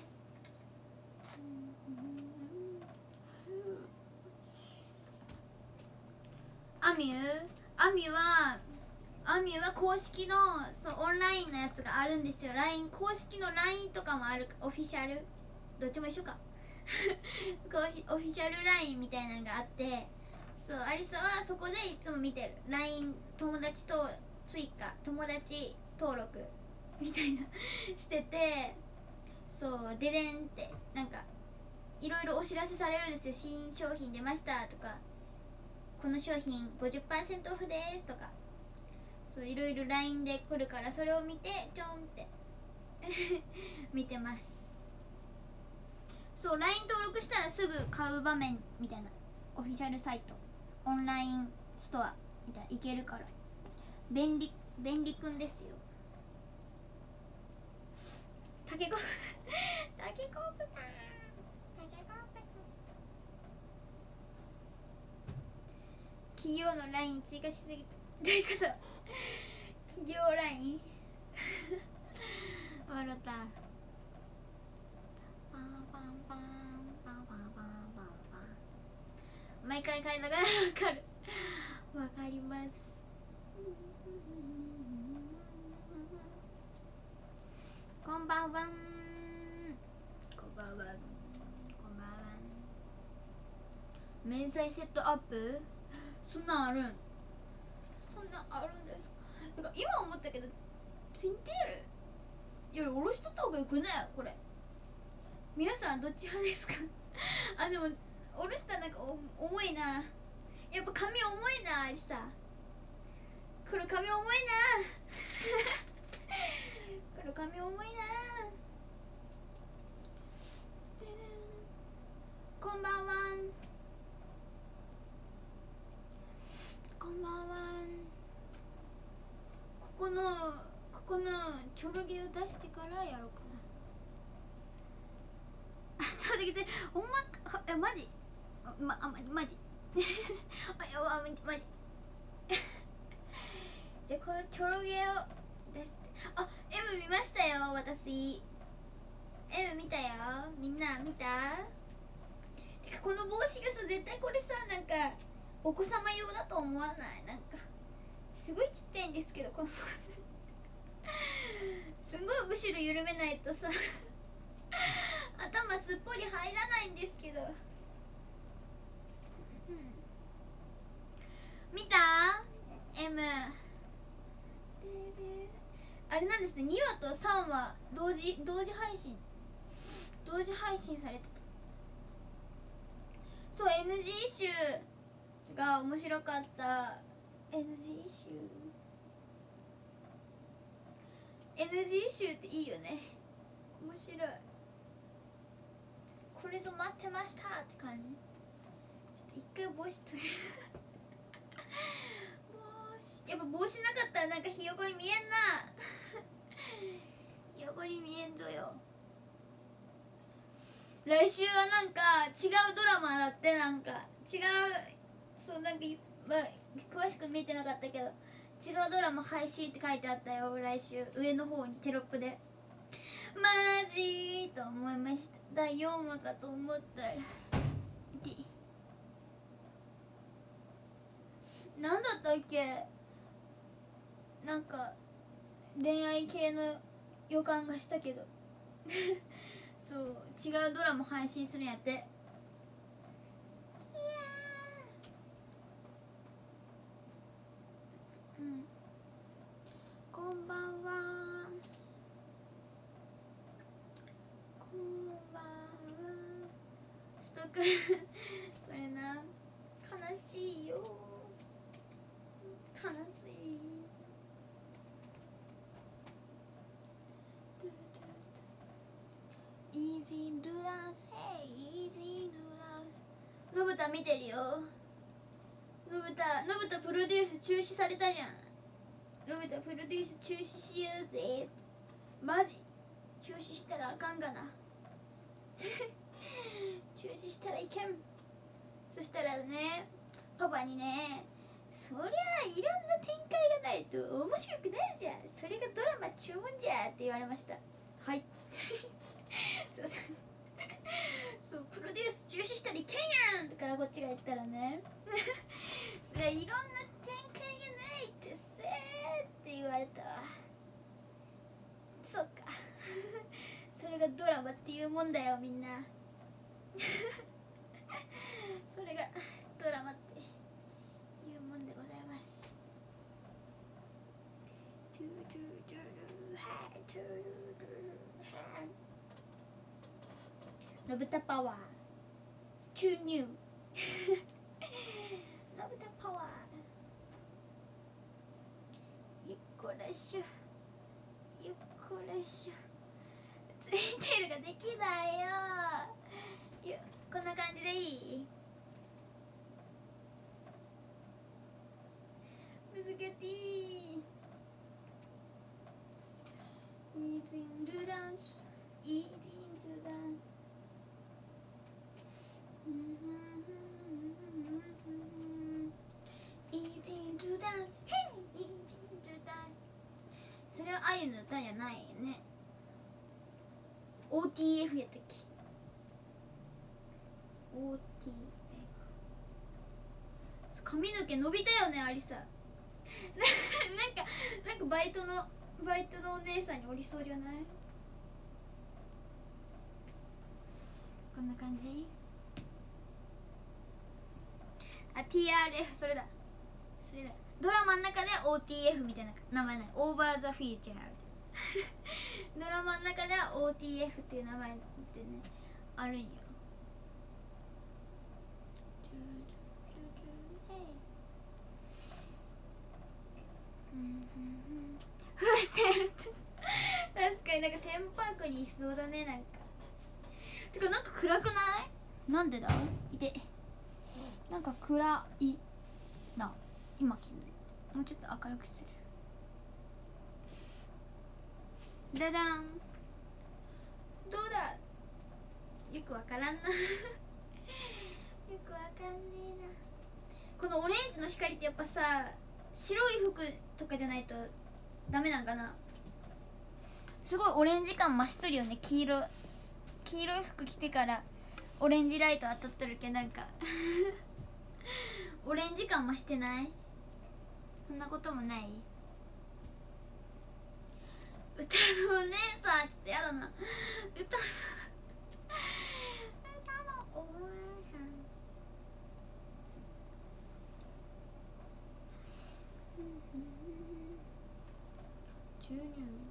アミュアミュはアミュは公式のそうオンラインのやつがあるんですよ。 ライン 公式の ライン とかもある。オフィシャルどっちも一緒かこうオフィシャル ライン みたいなのがあって、そうアリサはそこでいつも見てる。 ライン 友達と追加友達登録みたいなしてて、そうででんってなんかいろいろお知らせされるんですよ。新商品出ましたとか、この商品 ごじゅっパーセント オフですとか、そういろいろ ライン で来るから、それを見てちょんって見てます。そう ライン 登録したらすぐ買う場面みたいな、オフィシャルサイトオンラインストアみたいないけるから便利便利くんですよ。タケコプタケコプタタケコプ企業の ライン 追加しすぎということ企業 ライン 笑った。パンパンパンパンパンパンパンパン毎回買いながらわかるわかります。こんばんはんこんばんはんこんばんはん。明細セットアップそんなんあるんそんなんあるんですか。なんか今思ったけどツインテールより下ろしとった方がよくないこれ。皆さんどっち派ですかあでも下ろしたらなんかお重いな。やっぱ髪重いなありさ。これ髪重いなこれ髪重いな。こんばんはこんばんは。ここのここのチョロ毛を出してからやろうかな。あちょっと待ってほんまえマジまあまマジあやばマジじゃあこのチョロ毛を出してあ M 見ましたよ私 M 見たよ。みんな見た。てかこの帽子がさ絶対これさなんかお子様用だと思わない。なんかすごいちっちゃいんですけどこの帽子すんごい後ろ緩めないとさ頭すっぽり入らないんですけど、うん、見た M あれなんですね。にわとさんわ同時同時配信同時配信されてた。そう エヌジー 集が面白かった。 エヌジー 集 エヌジー 集っていいよね。面白い。これぞ待ってましたって感じ。ちょっと一回帽子取る帽子やっぱ帽子なかったらなんかひよこに見えんなひよこに見えんぞよ。来週はなんか違うドラマだって。なんか違うそうなんか、まあ、詳しく見てなかったけど違うドラマ配信って書いてあったよ。来週上の方にテロップでマジと思いました。だいよんわかと思ったらなんだったっけ。なんか恋愛系の予感がしたけどそう違うドラマ配信するんやって。キヤこれな悲しいよ、悲しい。イージードゥダンス、ヘイイージードゥダンス。のぶた見てるよ。のぶたのぶたプロデュース中止されたじゃん。のぶたプロデュース中止しようぜ。マジ中止したらあかんがな中止したらいけん。そしたらねパパにね、そりゃいろんな展開がないと面白くないじゃん、それがドラマ注文じゃって言われました。はいそうそうそう、プロデュース中止したらいけんやんだからこっちが言ったらねそれはいろんな展開がないってせーって言われたわ。そうかそれがドラマっていうもんだよみんなそれがドラマっていうもんでございます。トゥトゥトゥルハイトゥルルハイのぶたパワー注入のぶたパワー。ゆっこらしょゆっこらしょ。ツインテールができないよ。よこんな感じでいい？難しい。イージンドゥダンス、イージンドゥダンス。イージンドゥダンス、ヘイイージンドゥダンス。それはあゆの歌じゃないよね。オーティーエフ やったっけ？ オーティーエフ。 髪の毛伸びたよね、ありさなんかなんかバイトのバイトのお姉さんにおりそうじゃない？こんな感じ。あ、ティーアールエフ、それだそれだ。ドラマの中で オーティーエフ みたいな名前ない。オーバーザフィーチャードラマの中では オーティーエフ っていう名前ってねあるんよ。確かになんかテンパークにいそうだね。なんかてかなんか暗くない？なんでだ？いてなんか暗いな。今気づいた。もうちょっと明るくする。ダダン。どうだ？よくわからんなよくわかんねえな。このオレンジの光ってやっぱさ、白い服とかじゃないとダメなんかな。すごいオレンジ感増しとるよね。黄色黄色い服着てからオレンジライト当たっとるけど、なんかオレンジ感増してない？そんなこともない？歌のお姉さんちょっとやだな。歌の歌のお姉さん注入。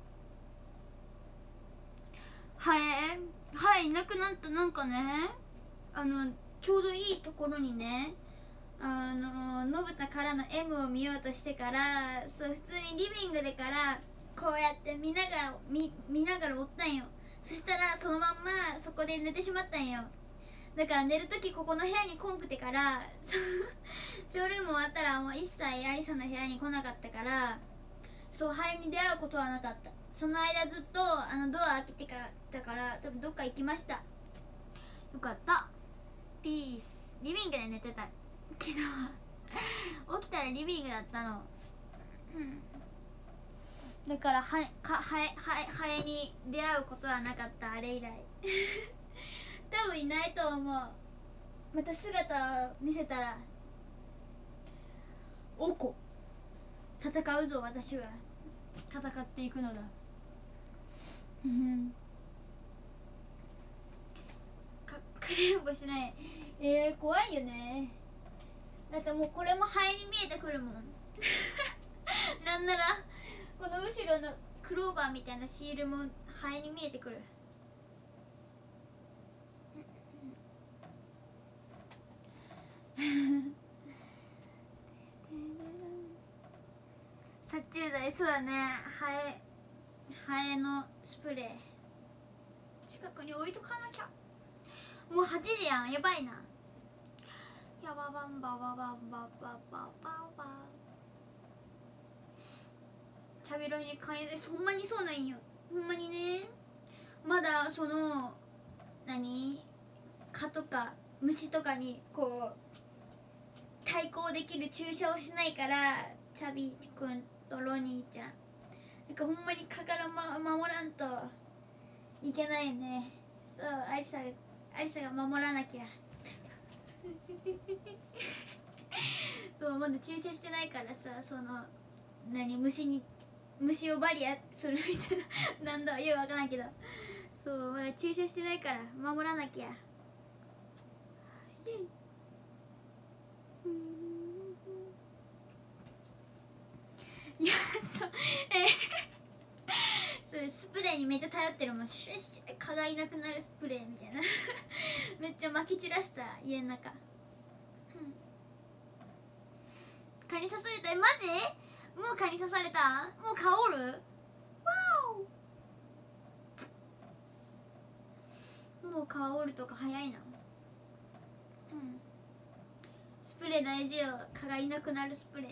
ハエハエいなくなった。なんかね、あのちょうどいいところにね、あののぶたからの エム を見ようとしてから、そう普通にリビングでからこうやって見ながら 見, 見ながらおったんよ。そしたらそのまんまそこで寝てしまったんよ。だから寝るときここの部屋に来んくてからショールーム終わったらもう一切アリサの部屋に来なかったから、そうハエに出会うことはなかった。その間ずっとあのドア開けてかったから多分どっか行きました。よかった。ピース。リビングで寝てたけど起きたらリビングだったの。うんだからハエかハエハエハエに出会うことはなかった。あれ以来多分いないと思う。また姿見せたらおこ戦うぞ。私は戦っていくのだかくれんぼしない。えー、怖いよね。だってもうこれもハエに見えてくるもんなんならこの後ろのクローバーみたいなシールもハエに見えてくる。 殺虫剤、そうだね。ハエハエのスプレー近くに置いとかなきゃ。もうはちじやん、やばいな。やばばんばばばばばばばば。チャビロに変えて、ほんまにそうなんよ。ほんまにね、まだその何蚊とか虫とかにこう対抗できる注射をしないから、チャビくんとロニーちゃんなんかほんまに蚊からま守らんといけないね。そう、アリサがアリサが守らなきゃそう、まだ注射してないからさ、その何虫に虫をバリアするみたいななんだよくわからんけど、そうまだ注射してないから守らなきゃ。いや、そうえそうスプレーにめっちゃ頼ってるもん。シュッシュッ蚊がいなくなるスプレーみたいなめっちゃ撒き散らした家の中。蚊に刺された。え、マジ？もう蚊に刺された？もう蚊おる？わお、もう蚊おるとか早いな。うん、スプレー大事よ。蚊がいなくなるスプレー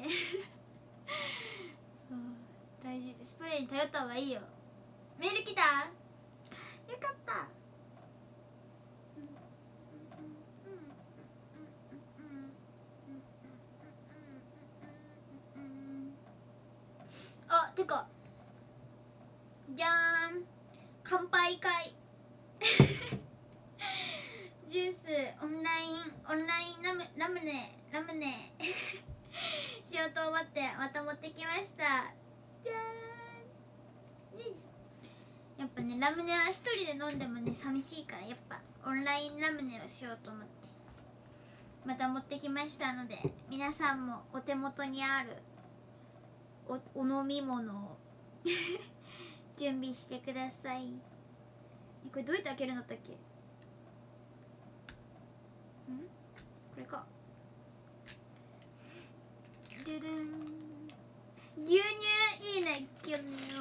そう大事で、スプレーに頼った方がいいよ。メール来た？よかった。あ、てかじゃーん、乾杯会ジュースオンラインオンラインラムラムネラムネ仕事終わってまた持ってきました。じゃーん。やっぱね、ラムネは一人で飲んでもね寂しいから、やっぱオンラインラムネをしようと思ってまた持ってきましたので、皆さんもお手元にある お, お飲み物を準備してください。これどうやって開けるんだったっけ？ん？これか。ドゥドゥン。牛乳いいね、牛乳。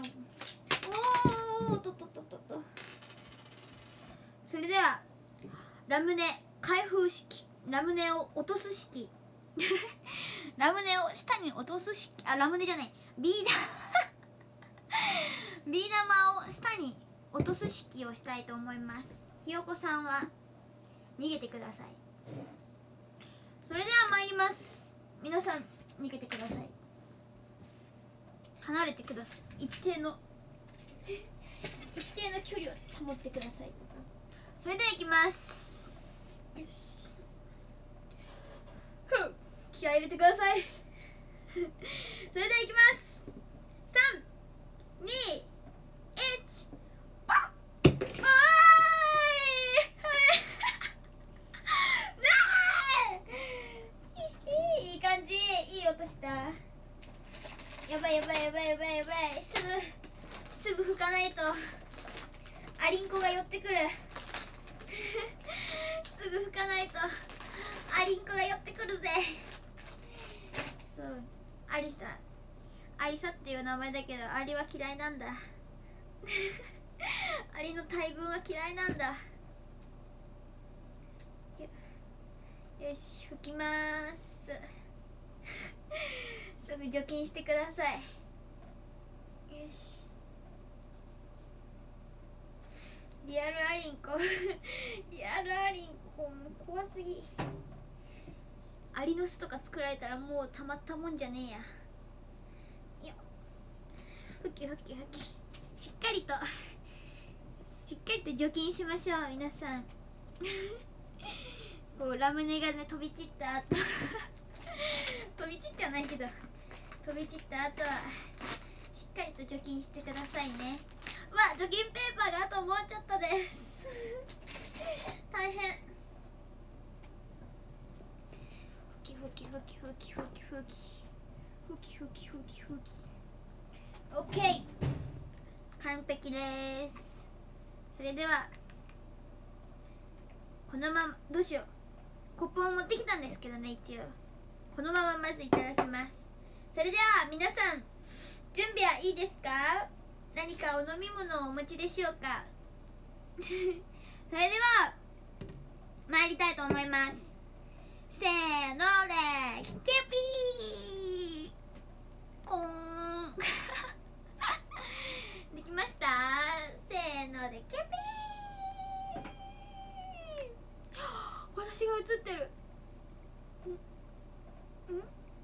おー、ととととと。それではラムネ開封式、ラムネを落とす式ラムネを下に落とす式、あ、ラムネじゃない、ビー玉ビー玉を下に落とす式をしたいと思います。ひよこさんは逃げてください。それでは参ります。皆さん逃げてください。離れてください。一定の一定の距離を保ってください。それではいきます。よし、ふう、気合い入れてくださいそれではいきます。さん、に、いち、パッ。おーいいい感じ、いい音した。やばいやばいやばいやばいやばい、すぐすぐ拭かないとアリンコが寄ってくるすぐ拭かないとアリンコが寄ってくるぜ。そう、アリサアリサっていう名前だけど、アリは嫌いなんだアリの大群は嫌いなんだ。よ, よし、拭きまーすすぐ除菌してください。よし、リアルアリンコリアルアリンコも怖すぎ。アリの巣とか作られたらもうたまったもんじゃねえや。よっ、ふきふきふき、しっかりとしっかりと除菌しましょう皆さんこうラムネがね飛び散った後飛び散ってはないけど、飛び散った後はしっかりと除菌してくださいね。うわ、除菌ペーパーがあともうちょっとです大変。ふきふきふきふきふきふきふきふきふきふき。オッケー、完璧です。それではこのまま、どうしよう、 コップを持ってきたんですけどね、一応このまままずいただきます。それでは皆さん準備はいいですか？何かお飲み物をお持ちでしょうか？それでは参りたいと思います。せーのでキューピーコーンできました。せーのでキューピー私が映ってる。んんんイ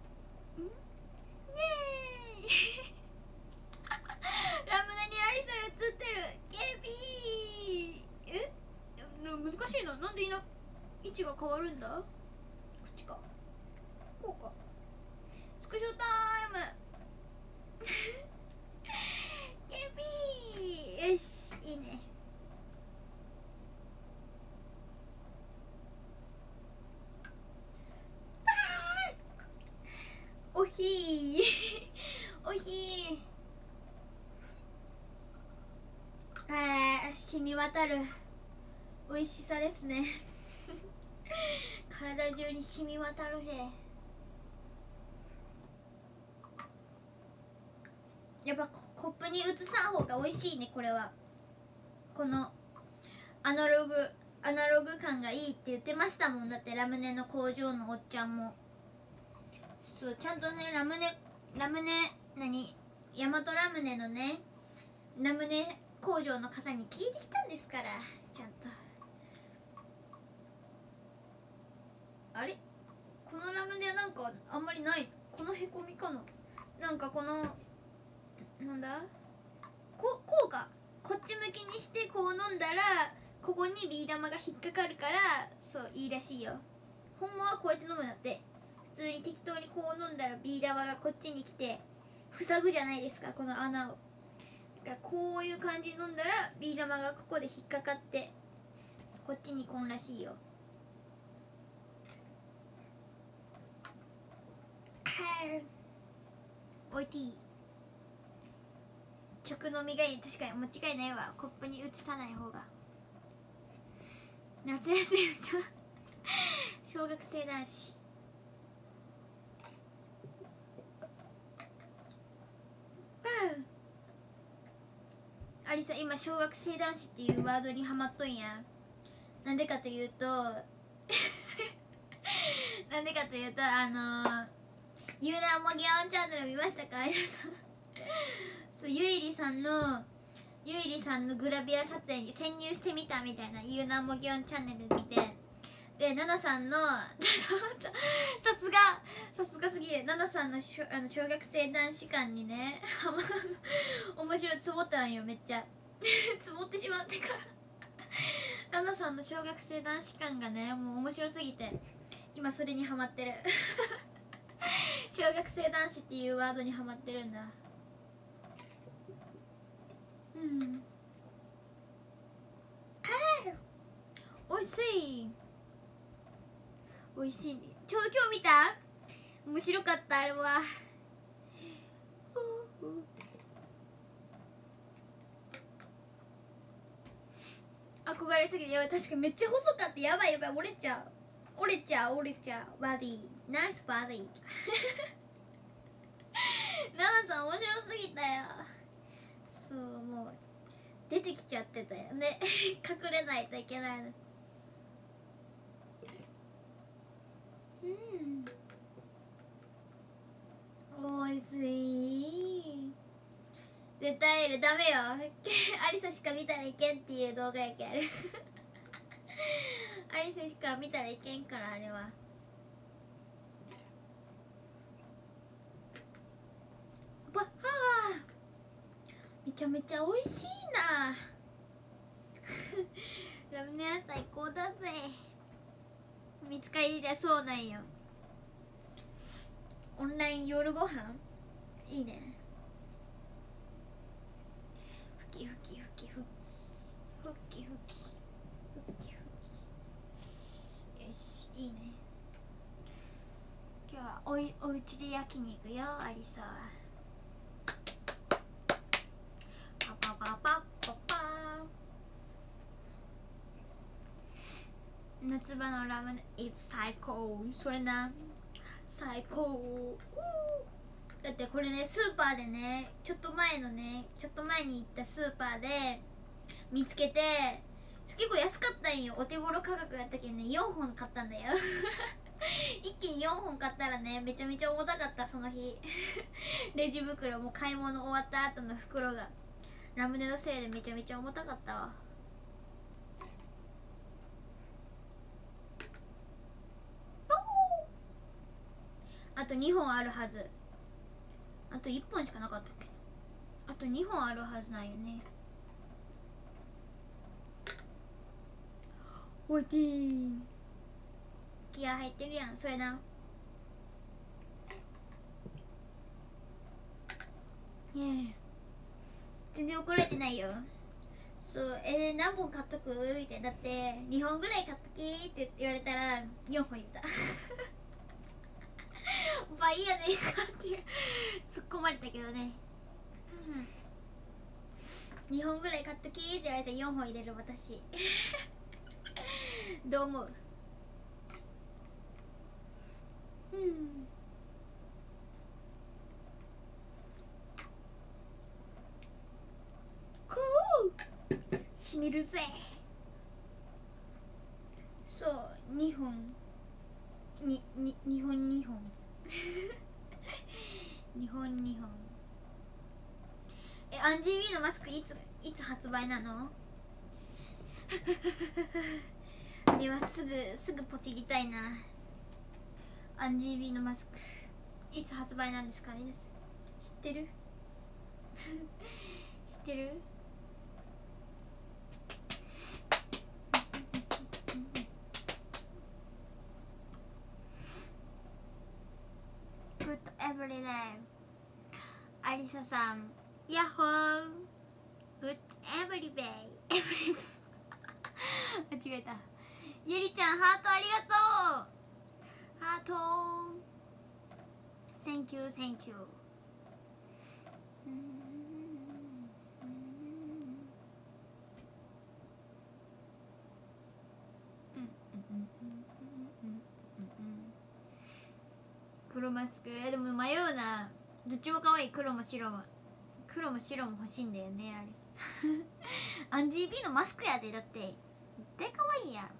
エーイラムネにアリサが映ってる。キューピーえ難しいな。なんでいな位置が変わるんだ。こっちかこうか。スクショタイムキューピーよしいいね。おひーおひーあー染み渡る美味しさですね体中に染み渡るぜ。やっぱコップに移さん方が美味しいね。これはこのアナログアナログ感がいいって言ってましたもん。だってラムネの工場のおっちゃんもそうちゃんとねラムネラムネ何ヤマトラムネのねラムネ工場の方に聞いてきたんですから。ちゃんとあれこのラムネなんかあんまりない。このへこみかな。なんかこのなんだここうかこっち向きにしてこう飲んだらここにビー玉が引っかかるからそういいらしいよ。ほんまはこうやって飲むんだって。普通に適当にこう飲んだらビー玉がこっちに来て塞ぐじゃないですかこの穴を。だからこういう感じで飲んだらビー玉がここで引っかかってこっちに来んらしいよ。はいおいていい直飲みがいい。確かに間違いないわ。コップに移さない方が。夏休みの小学生男子うんアリサ今小学生男子っていうワードにハマっとんや。なんでかというとなんでかというとあのー、ゆうなもぎゃんチャンネル見ましたかそうゆいりさんのゆいりさんのグラビア撮影に潜入してみたみたいなゆうなもぎゃんチャンネル見て、でナナさんのさすがさすがすぎるナナさんのしょあの小学生男子館にね面白いつぼったんよ。めっちゃつぼってしまってからナナさんの小学生男子館がねもう面白すぎて今それにハマってる小学生男子っていうワードにハマってるんだ。うんあおいしいおいしいね。ちょうど今日見た面白かったあれは。憧れすぎてやばい。確かにめっちゃ細かってやばいやばい折れちゃう折れちゃう折れちゃうバディナイスバディナナさん面白すぎたよ。そうもう出てきちゃってたよね隠れないといけないの。うんおいしい。絶対ダメよアリサしか見たらいけんっていう動画やけんあれアリサしか見たらいけんからあれは。わはあめちゃめちゃ美味しいなラムネは最高だぜ。見つかりでそうなんよ。オンライン夜ご飯いいね。ふきふきふきふきふきふきふきふきよしいいね。今日はおいおうちで焼肉よありさ。パパパパパパ夏夏場のラムネ It's 最高。それな最高。だってこれね、スーパーでね、ちょっと前のねちょっと前に行ったスーパーで見つけて、結構安かったんよ。お手頃価格やったけんね、よんほん買ったんだよ一気によんほん買ったらね、めちゃめちゃ重たかった。その日レジ袋も買い物終わった後の袋がラムネのせいでめちゃめちゃ重たかったわ。あとにほんあるはず。あといっぽんしかなかったっけ。あとにほんあるはずなんよね。おいてー、気合入ってるやん。それな。ねえ、全然怒られてないよ。そう、えー、何本買っとくみたいな。だってにほんぐらい買っときって言われたらよんほん言った倍やねんかっていう突っ込まれたけどね、うん、にほんぐらい買っときって言われたらよんほん入れる私どう思う？うんくーしみるぜ。そうにほんにににほんにほんにほんにほん。え、アンジービーのマスクいついつ発売なの？あれはすぐすぐポチりたいな。アンジービーのマスクいつ発売なんですかね。知ってる知ってるGood every day。 アリサさん、ヤッホー。 Good every day every 間違えた。ゆりちゃん、ハートありがとう。ハート Thank you thank you。 黒マスクでも迷うな。どっちも可愛い。黒も白も黒も白も欲しいんだよね。アリスアンジービーのマスクやで。だって絶対可愛いやん。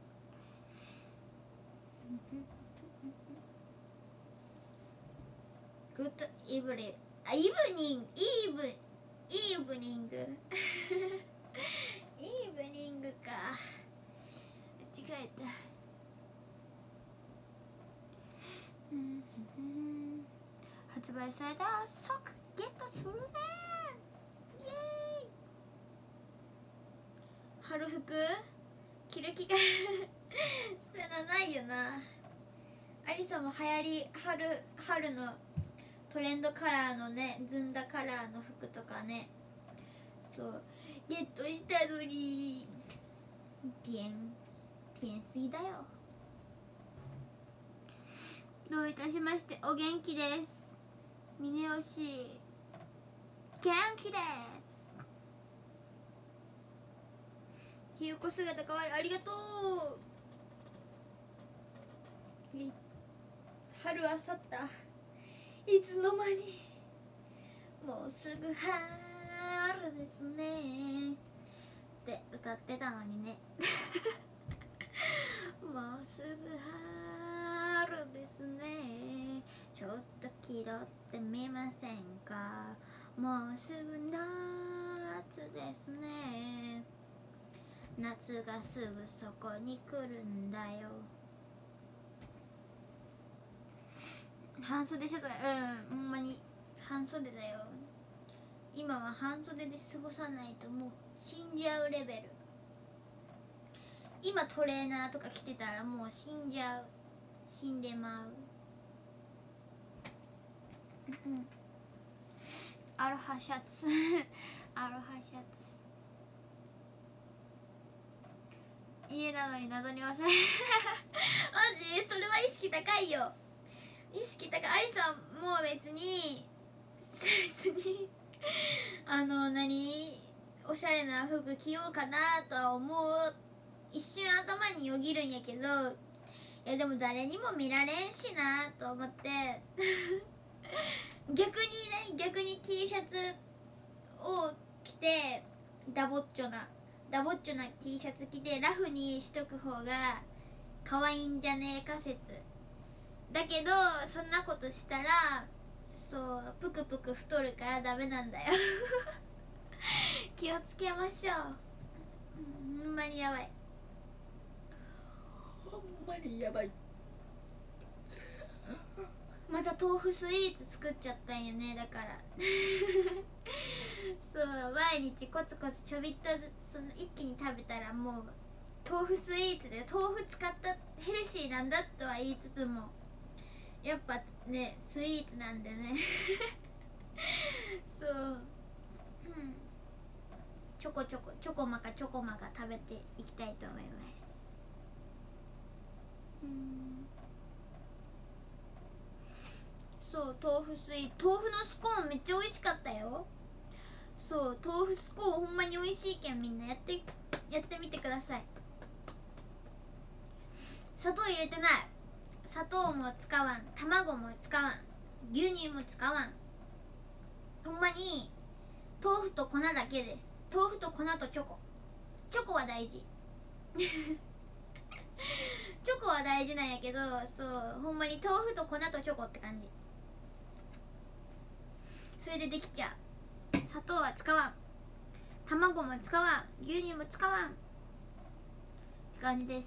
グッドイブリあイブニングイブイブニングイブニングか、間違えた。発売されたら即ゲットするぜ。イエーイ。春服着る気がそれなないよな。アリサも流行り春春のトレンドカラーのね、ずんだカラーの服とかね、そうゲットしたのにピエンピエンすぎだよ。どういたしまして。お元気です。峰吉元気です。ひよこ姿かわいい。ありがとう。春は去った。いつの間に。もうすぐ春ですねって歌ってたのにねもうすぐ春ですね。ちょっと気取ってみませんか。もうすぐ夏ですね。夏がすぐそこに来るんだよ。半袖シャツ、うん、ほんまに半袖だよ。今は半袖で過ごさないともう死んじゃうレベル。今トレーナーとか着てたらもう死んじゃう。死んでまう。うん、アロハシャツアロハシャツ。家なのに謎に忘れマジそれは意識高いよ。意識高い。アリさんもう別に別にあの何おしゃれな服着ようかなとは思一瞬頭によぎるんやけど、いやでも誰にも見られんしなと思って逆にね、逆に T シャツを着てダボっちょなダボっちょな T シャツ着てラフにしとく方が可愛いんじゃねえか説だけど、そんなことしたらそうぷくぷく太るからダメなんだよ気をつけましょう。ほんまにやばい、ほんまにやばい。また豆腐スイーツ作っちゃったんよね、だからそう毎日コツコツちょびっとずつその一気に食べたらもう豆腐スイーツで、豆腐使ったヘルシーなんだとは言いつつもやっぱねスイーツなんでねそう、うん、ちょこちょこちょこまかちょこまか食べていきたいと思います。うん、そう豆腐スイーツ、豆腐のスコーンめっちゃ美味しかったよ。そう豆腐スコーンほんまに美味しいけん、みんなやってやってみてください。砂糖入れてない、砂糖も使わん、卵も使わん、牛乳も使わん、ほんまに豆腐と粉だけです。豆腐と粉とチョコ、チョコは大事チョコは大事なんやけど、そうほんまに豆腐と粉とチョコって感じ。それでできちゃう。砂糖は使わん、卵も使わん、牛乳も使わんって感じです。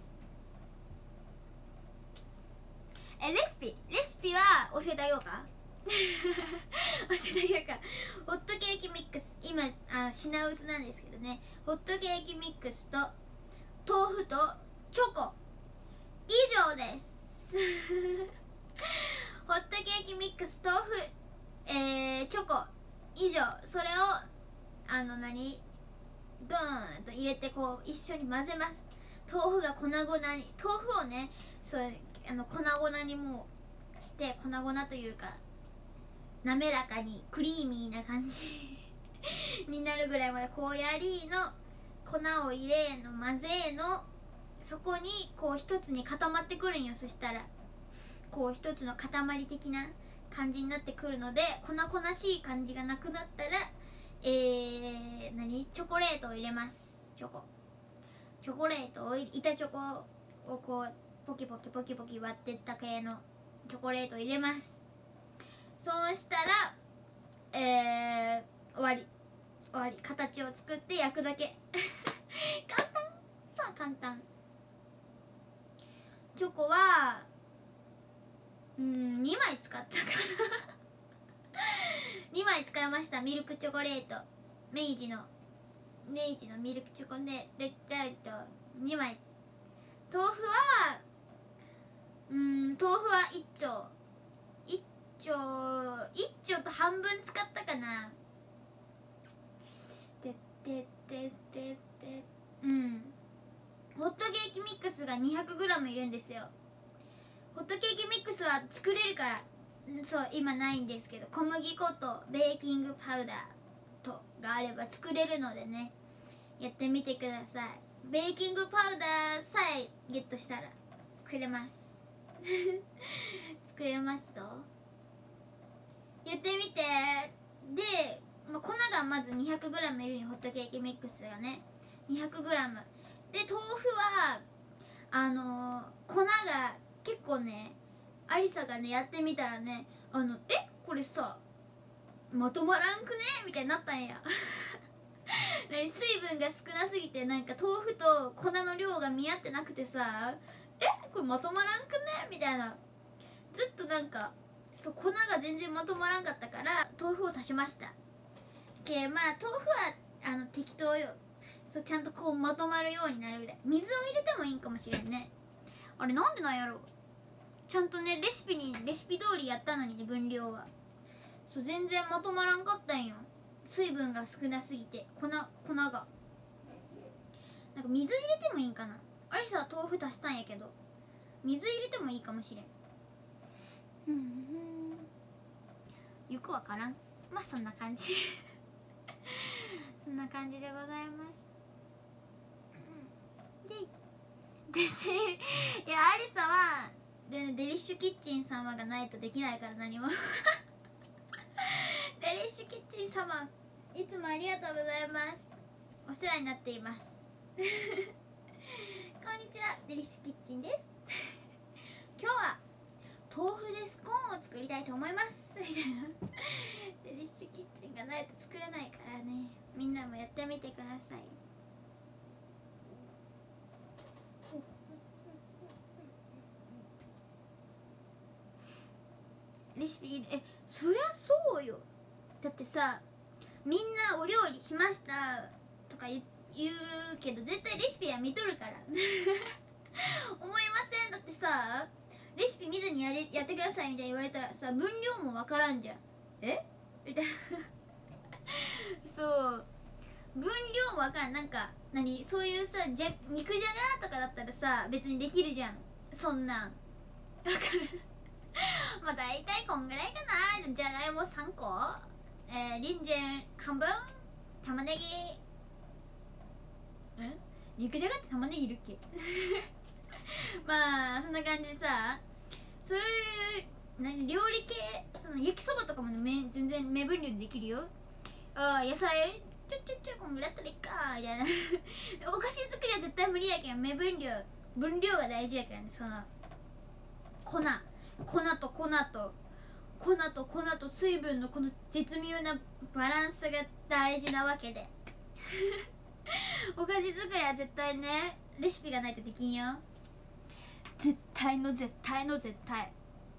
え、レシピレシピは教えてあげようか教えてあげようか。ホットケーキミックス、今あ品薄なんですけどね、ホットケーキミックスと豆腐とチョコ以上ですホットケーキミックス、豆腐、えー、チョコ以上、それをあの何ドーンと入れてこう一緒に混ぜます。豆腐が粉々に、豆腐をね、そうあの粉々にもうして粉々というか滑らかにクリーミーな感じになるぐらいまでこうやりの粉を入れの混ぜのそこにこう一つに固まってくるんよ。そしたらこう一つの塊的な感じになってくるので、粉々しい感じがなくなったらえー、何チョコレートを入れます。チョコチョコレートを板チョコをこうポキポキポキポキ割ってった系のチョコレートを入れます。そうしたらえー、終わり終わり、形を作って焼くだけ簡単さあ簡単。チョコはうんにまい使ったかなにまい使いました。ミルクチョコレート、明治の明治のミルクチョコでレッドライトにまい。豆腐はうん豆腐はいっ丁いっ丁いっ丁と半分使ったかな。てってってってってうんホットケーキミックスが にひゃくグラム いるんですよ。ホットケーキミックスは作れるから、そう今ないんですけど、小麦粉とベーキングパウダーとがあれば作れるのでね、やってみてください。ベーキングパウダーさえゲットしたら作れます作れますぞ。やってみて。で、まあ、粉がまず にひゃくグラム いるよ、ホットケーキミックスがね にひゃくグラム で、豆腐はあのー、粉が結構ね、アリサがねやってみたらね、あのえこれさまとまらんくねみたいになったんや水分が少なすぎて、なんか豆腐と粉の量が見合ってなくてさ、えこれまとまらんくねみたいな、ずっとなんかそう粉が全然まとまらんかったから豆腐を足しました。けまあ豆腐はあの適当よ。そうちゃんとこうまとまるようになるぐらい。水を入れてもいいかもしれんね。あれなんでなんやろ、ちゃんとねレシピにレシピ通りやったのにね、分量はそう全然まとまらんかったんよ。水分が少なすぎて粉粉がなんか水入れてもいいんかな。アリサは豆腐足したんやけど水入れてもいいかもしれん。うんよくわからん。まあそんな感じそんな感じでございます。で私いやアリサはでデリッシュキッチン様がないとできないから何もデリッシュキッチン様いつもありがとうございます。お世話になっていますこんにちは、デリッシュキッチンです今日は豆腐でスコーンを作りたいと思いますみたいなデリッシュキッチンがないと作れないからね、みんなもやってみてください。レシピえそりゃそうよ。だってさ、みんなお料理しましたとか言うけど絶対レシピは見とるから思いません。だってさ、レシピ見ずにやれやってくださいみたいに言われたらさ、分量もわからんじゃん。えみたいなそう分量もわからん。なんか何そういうさ、じゃ肉じゃがとかだったらさ別にできるじゃん、そんなんわかるまあ大体こんぐらいかな。じゃがいもさんこ、えー、人参半分、玉ねぎん肉じゃがって玉ねぎいるっけまあそんな感じでさ、そういう何料理系、その焼きそばとかもね全然目分量でできるよ。あ野菜ちょちょちょこんぐらいだったらいいかみたいなお菓子作りは絶対無理やけん、目分量分量が大事やからね。その粉粉と粉と粉と粉と水分のこの絶妙なバランスが大事なわけでお菓子作りは絶対ねレシピがないとできんよ。絶対の絶対の絶対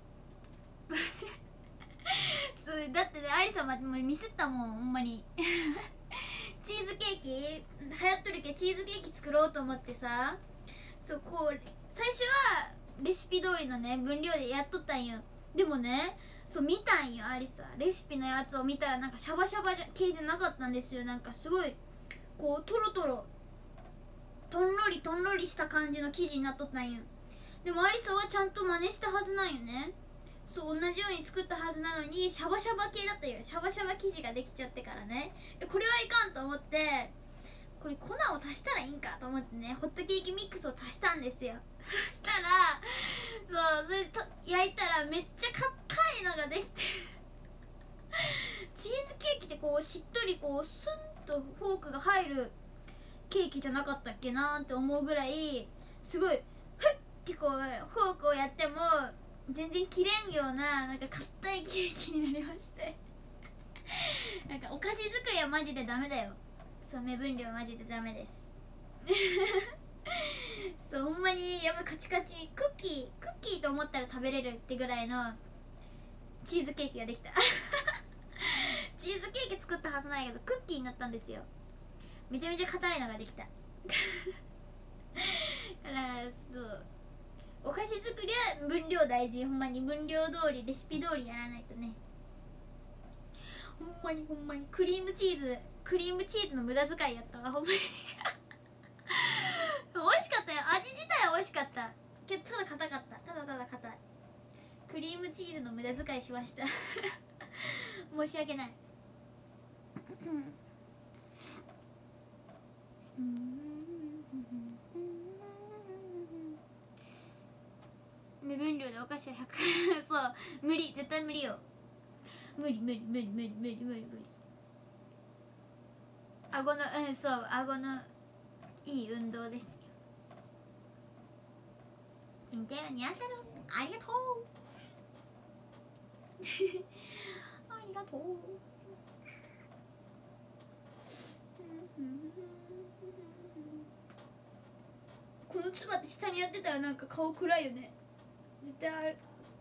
そうだってね、アリサもミスったもんほんまにチーズケーキ流行っとるけチーズケーキ作ろうと思ってさ、そうこう最初はレシピ通りのね分量でやっとったんよ。でもね、そう見たんよアリサ、レシピのやつを見たらなんかシャバシャバ系じゃなかったんですよ。なんかすごいこうトロトロとんろりとんろりした感じの生地になっとったんよ。でもアリサはちゃんと真似したはずなんよね。そう同じように作ったはずなのにシャバシャバ系だったよ。シャバシャバ生地ができちゃってからね、これはいかんと思って、これ粉を足したらいいんかと思ってね、ホットケーキミックスを足したんですよそしたらそうそれと焼いたらめっちゃ硬いのができてチーズケーキってこうしっとりこうスンとフォークが入るケーキじゃなかったっけなーって思うぐらい、すごいフッてこうフォークをやっても全然切れんようななんか硬いケーキになりましてなんかお菓子作りはマジでダメだよ。そう目分量マジでダメですそうほんまにやばいカチカチクッキークッキーと思ったら食べれるってぐらいのチーズケーキができたチーズケーキ作ったはずないけどクッキーになったんですよ。めちゃめちゃ硬いのができたからそうお菓子作りは分量大事。ほんまに分量通りレシピ通りやらないとね。ほんまにほんまにクリームチーズクリームチーズの無駄遣いやったわほんまに美味しかったよ、味自体は美味しかったけどただ硬かった、ただただ硬いクリームチーズの無駄遣いしました申し訳ない目分量でお菓子はひゃくそう無理、絶対無理よ、無理無理無理無理無理無理無理。顎のうんそう顎のいい運動ですよ。チンテーラ似合ってる、ありがとうありがとうこのつばって下にやってたらなんか顔暗いよね絶対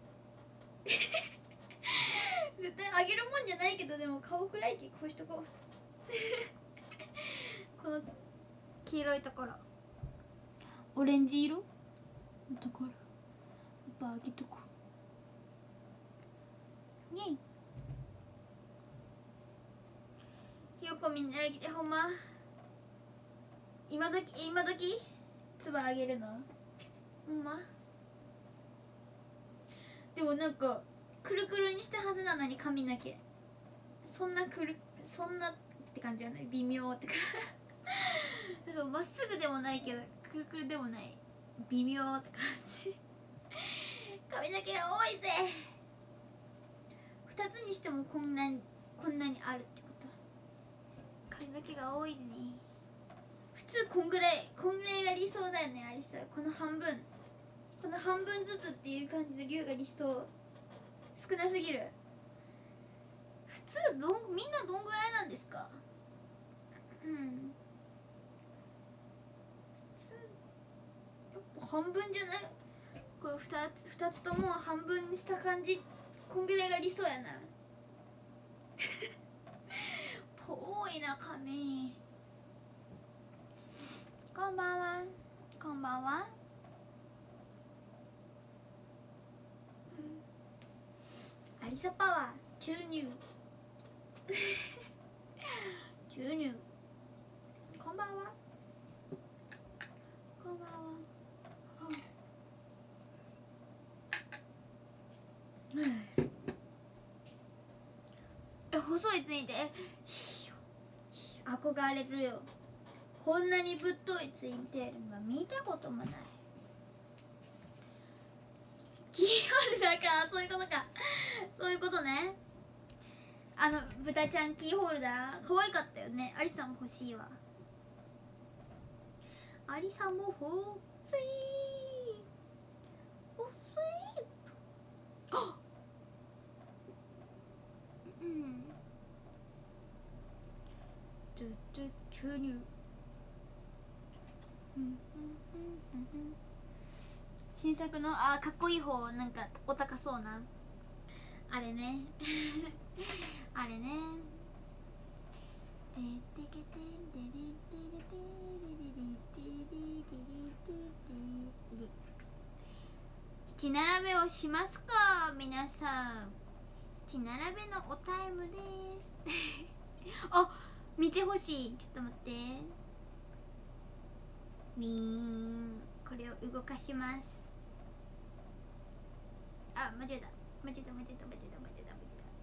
絶対あげるもんじゃないけど、でも顔暗いけこうしとこうこの黄色いところオレンジ色のところやっぱあげとこうにゃい。よこみんな来てほんま今どき今どきつばあげるのほんま。でもなんかくるくるにしたはずなのに髪の毛そんなくるそんなって感じじゃない、微妙ってかそうまっすぐでもないけどくるくるでもない微妙って感じ髪の毛が多いぜ。ふたつにしてもこんなにこんなにあるってこと。髪の毛が多いね。普通こんぐらいこんぐらいが理想だよね。アリサ、この半分この半分ずつっていう感じの量が理想。少なすぎる。普通どんみんなどんぐらいなんですか？うん、普通やっぱ半分じゃない？これ 2, つふたつとも半分にした感じ、こんぐらいが理想やなぽいな髪。こんばんは。こんばんは。アリサパワー注入注入。こんばんは。こんばんは。え、細いついて憧れるよ。こんなにぶっといツインテールは見たこともない。キーホルダーか、そういうことかそういうことね。あの豚ちゃんキーホルダー可愛かったよね。アリさんも欲しいわ。アリさんも欲しい欲しい。あっ、うんトゥトゥ注入。新作のあかっこいい方、なんかお高そうなあれねあれね。七並べをしますか皆さん。七並べのおタイムですあ、見てほしい。ちょっと待って。ウィーン、これを動かします。あ、間違えた間違えた間違えた間違えた間違えた間違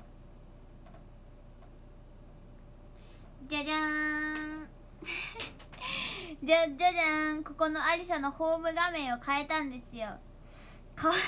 えた。じゃじゃーんじゃじゃじゃーん。ここのアリサのホーム画面を変えたんですよ。かわ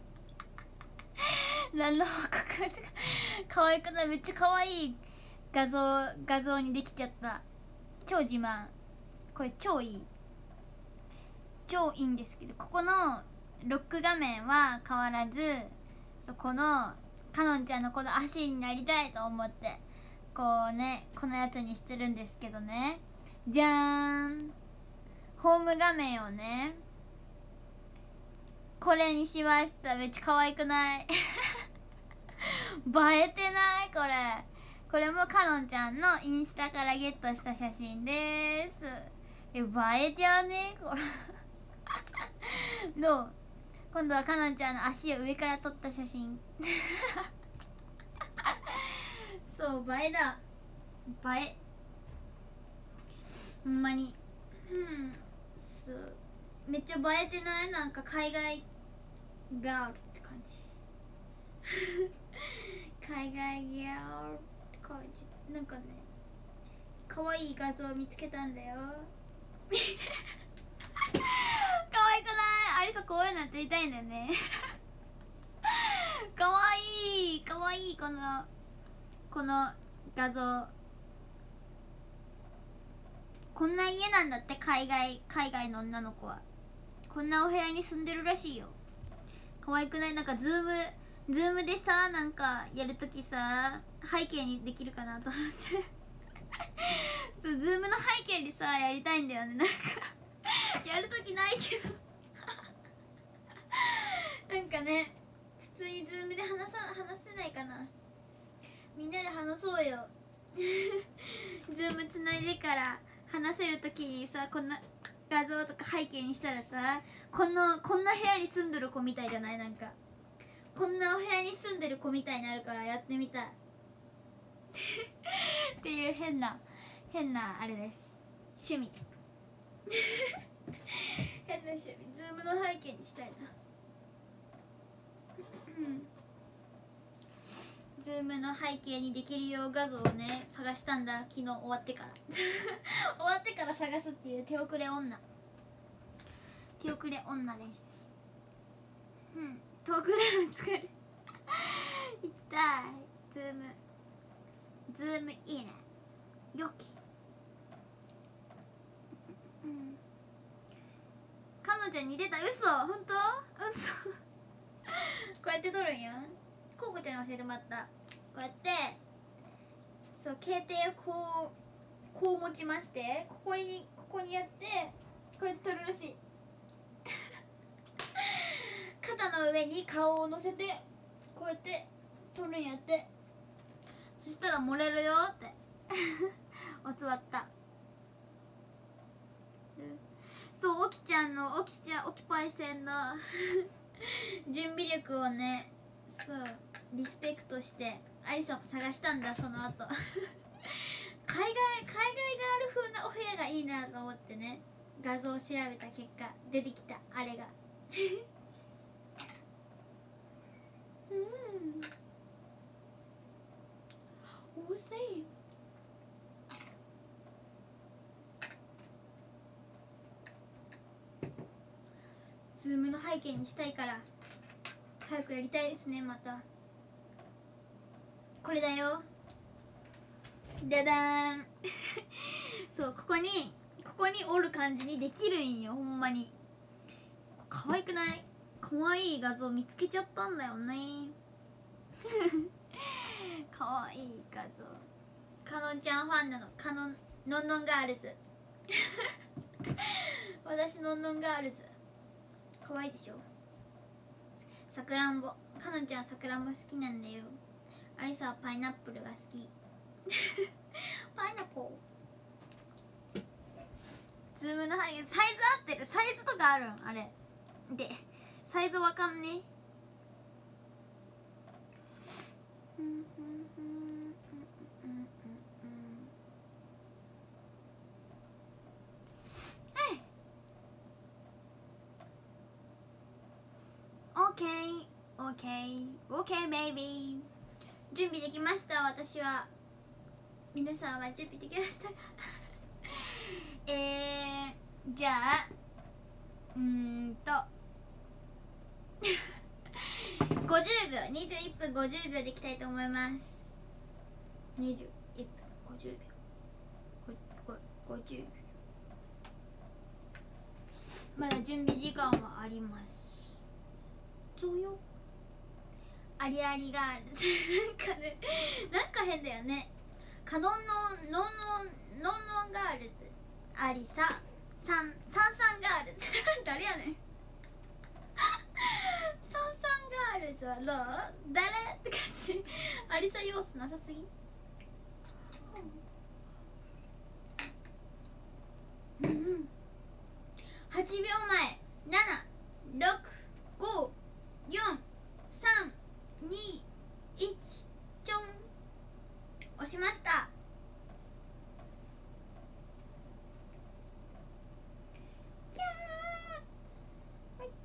何の報告かわいくない？めっちゃかわいい画像画像にできちゃった。超自慢。これ超いい超いいんですけど、ここのロック画面は変わらず、そこのかのんちゃんのこの足になりたいと思ってこうね、このやつにしてるんですけどね。じゃーん、ホーム画面をねこれにしました。めっちゃ可愛くない映えてない？これこれもかのんちゃんのインスタからゲットした写真です。え、映えてやねこれどう？今度はかのんちゃんの足を上から撮った写真そう、映えだ。映えほんまに。うんそう、めっちゃ映えてない？なんか海外ガールって感じ海外ガールって感じ。なんかね、可愛い画像見つけたんだよ見て可愛くない？アリサこういうのやってみたいんだよね可愛い可愛いこのこの画像。こんな家なんだって。海外海外の女の子はこんなお部屋に住んでるらしいよ。可愛くない？なんかズームズームでさ、なんかやるときさ、背景にできるかなと思ってそうズームの背景にさやりたいんだよね。なんかやるときないけどなんかね、普通にズームで話さ話せないかな。みんなで話そうよズームつないでから話せるときにさ、こんな画像とか背景にしたらさ、このこんな部屋に住んでる子みたいじゃない？なんかこんなお部屋に住んでる子みたいになるからやってみたいっていう変な変なあれです。趣味変な趣味。ズームの背景にしたいなズームの背景にできるよう画像をね探したんだ、昨日終わってから終わってから探すっていう手遅れ女。 手遅れ女です。うん、トークライブ作る行きたい。ズームズームいいね。よき、うん、彼女に出た。嘘、本当？嘘こうやって撮るんよ。コウコちゃんに教えてもらった。こうやってそう携帯をこうこう持ちまして、ここにここにやってこうやって撮るらしい肩の上に顔を乗せてこうやって撮るんやって。そしたら漏れるよって教わった。そう、おきちゃんのおきちゃんおきパイセンの準備力をね、そうリスペクトしてアリサも探したんだ。その後海外海外ガール風なお部屋がいいなと思ってね、画像を調べた結果出てきたあれがうん、おいしい。ズームの背景にしたいから早くやりたいですね。またこれだよ。でだーんそうここにここにおる感じにできるんよ。ほんまに可愛くない？可愛い画像見つけちゃったんだよね可愛い画像。カノンちゃんファンなの。カノンノンノンガールズ私ノンノンガールズ可愛いでしょ。さくらんぼ。カノンちゃんさくらんぼ好きなんだよ。アリサはパイナップルが好きパイナップル。ズームのサイズ合ってる。サイズとかあるんあれで、サイズわかんねえ。オッケーオッケーオッケーベイビー。準備できました。私は。皆さんは準備できましたかえー、じゃあうーんとごじゅうびょう、にじゅういっぷんごじゅうびょうでいきたいと思います。にじゅういっぷんごじゅうびょうごじゅうびょう。まだ準備時間はあります。そうよ。ありありガールズなんかね、なんか変だよね。カノンのノンノンノンノンガールズアリササンサンサンガールズ誰やねんサンサンガールズはどう？誰って感じ。アリサ要素なさすぎ。うんうん。はちびょうまえ。なな、ろく、ご、よん、さん、に、いち、ちょん。押しました。キャー、はいはい、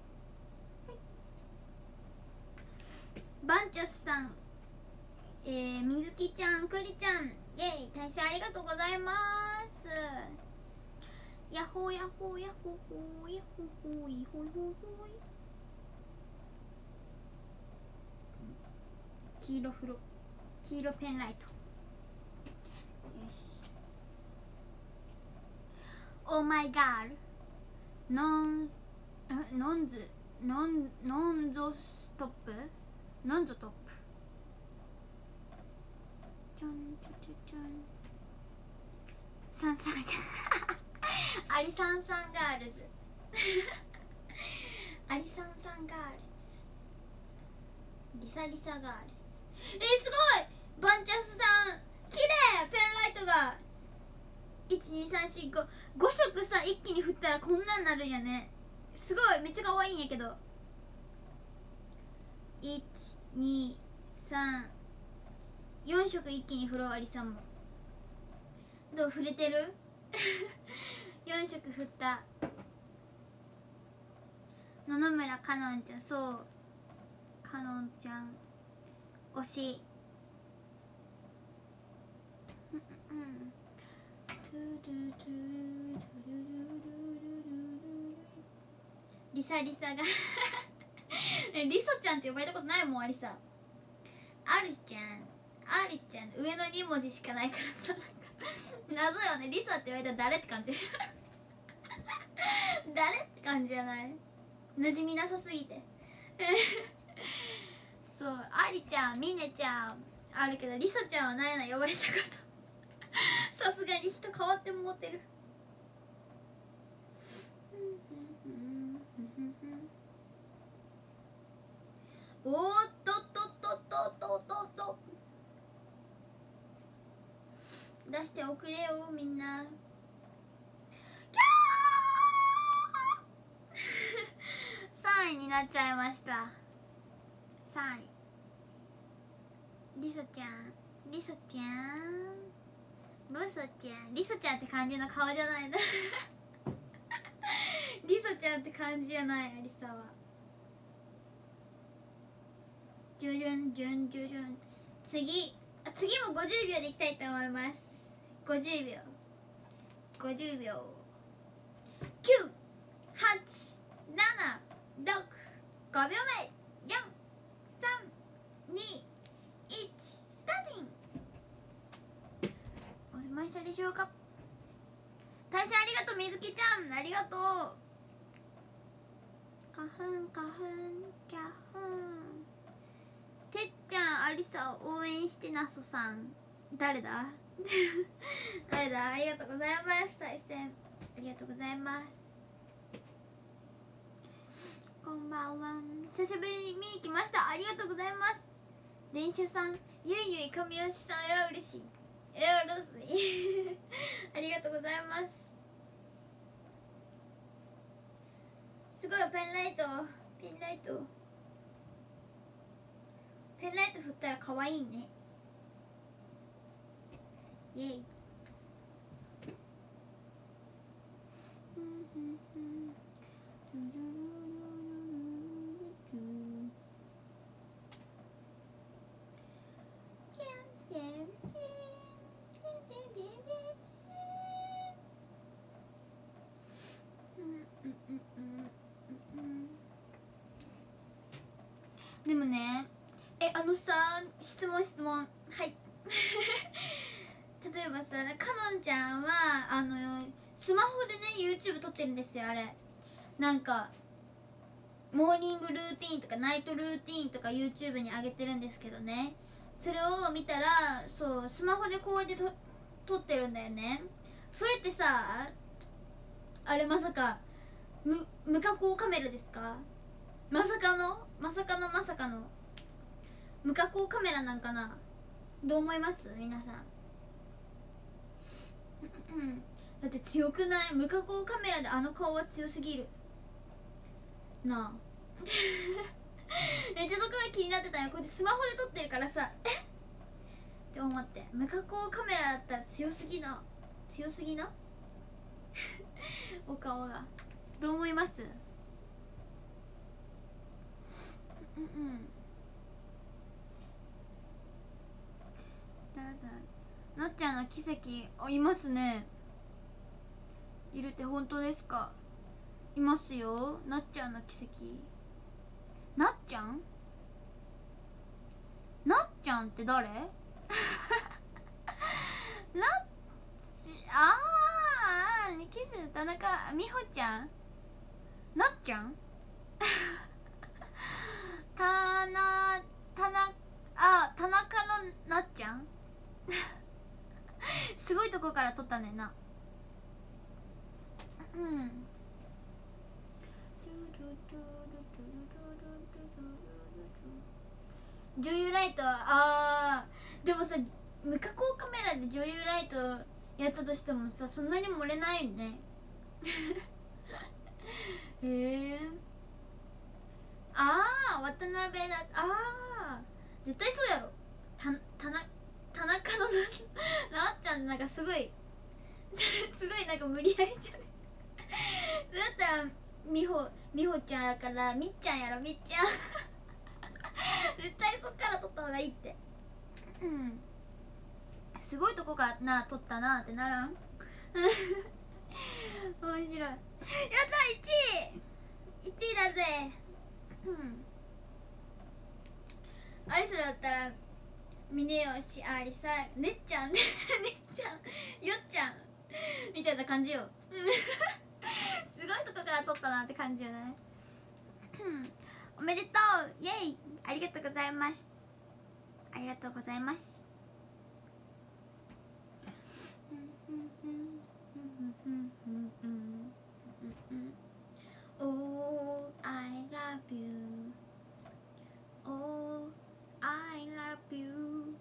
バンチャスさん、えー、みずきちゃん、くりちゃん、イェイ、大成ありがとうございます。ヤッホーヤッホーヤッホーホーヤッホーホーイホイホイホイ。黄色風呂、黄色ペンライト。よし。オーマイガールノンノンズノンノンゾストップノンゾトップ。ちょんちょちょちょん。サンサンガアリサンサンガールズアリサンサンガールズ、リサリサガールズ。えー、すごい。バンチャスさん綺麗。ペンライトがいちにさんしご ご色さ一気に振ったらこんなんなるんやね。すごい。めっちゃ可愛いんやけど。いちにさんよん色一気に振ろう。アリさんもどう？振れてるよん色振った。野々村かのんちゃん。そうかのんちゃん推し。うんリサリサがリサちゃんって呼ばれたことないもん。アリサ、アリちゃん、アリちゃん、上のに文字しかないからさ、なんか謎よね。リサって言われたら誰って感じ誰って感じじゃない？馴染みなさすぎてそう、アリちゃん、ミネちゃんあるけど、リサちゃんはないな、呼ばれたことさすがに人変わってもってるおーっとっとっとっとっとっとっと出しておくれよみんな。キャーさんいになっちゃいました。さんいリサちゃん、リサちゃん、ロサちゃん、リサちゃんって感じの顔じゃないなリサちゃんって感じじゃない。アリサはジュジュンジュンジュジュン。次次もごじゅうびょうでいきたいと思います。ごじゅうびょうごじゅうびょうきゅうはちななろくごびょうめよんさんにいちスターティン。押せましたでしょうか。大変ありがとう。みずきちゃんありがとう。花粉花粉キャフン。てっちゃんありさを応援してなそさん。誰だ誰だ。ありがとうございます。対戦ありがとうございます。こんばんは。久しぶりに見に来ました。ありがとうございます。練習さん、ゆいゆい神吉さんは嬉しい。えー、うれしいありがとうございます。すごいペンライトペンライトペンライト振ったら可愛いね。イエイでもね、え、あのさ、質問質問はい例えばさ、かのんちゃんはあのスマホでね YouTube 撮ってるんですよ。あれなんかモーニングルーティーンとかナイトルーティーンとか YouTube に上げてるんですけどね、それを見たら、そうスマホでこうやってと撮ってるんだよね。それってさ、あれまさか無無加工カメラですか？まさかのまさかのまさかの無加工カメラなんかな。どう思います皆さん。うんだって強くない？無加工カメラであの顔は強すぎるなあめっちゃそこが気になってたよ。こうやってスマホで撮ってるからさ、えっって思って、無加工カメラだったら強すぎな強すぎなお顔が。どう思います？うんうんだだなっちゃんの奇跡あいますね。いるって本当ですか？いますよ、なっちゃんの奇跡。なっちゃんなっちゃんって誰なっちああキス田中美穂ちゃんなっちゃんたなたなあ田中のなっちゃんすごいとこから撮ったねんな。うん女優ライトあーでもさ、無加工カメラで女優ライトやったとしてもさ、そんなに盛れないよねへえああ渡辺だ。ああ絶対そうやろ。たたな田中の な, なっちゃんなんかすごいすごいなんか無理やりじゃねだったら美穂美穂ちゃんやからみっちゃんやろ。みっちゃん絶対そっから撮った方がいいって。うんすごいとこがな撮ったなってならん面白い。やったいちいいち峰吉ありさねっちゃんねっちゃんよっちゃんみたいな感じよすごいとこから撮ったなって感じよねおめでとうイエイありがとうございますありがとうございます。Oh, I love you. Oh, I love you.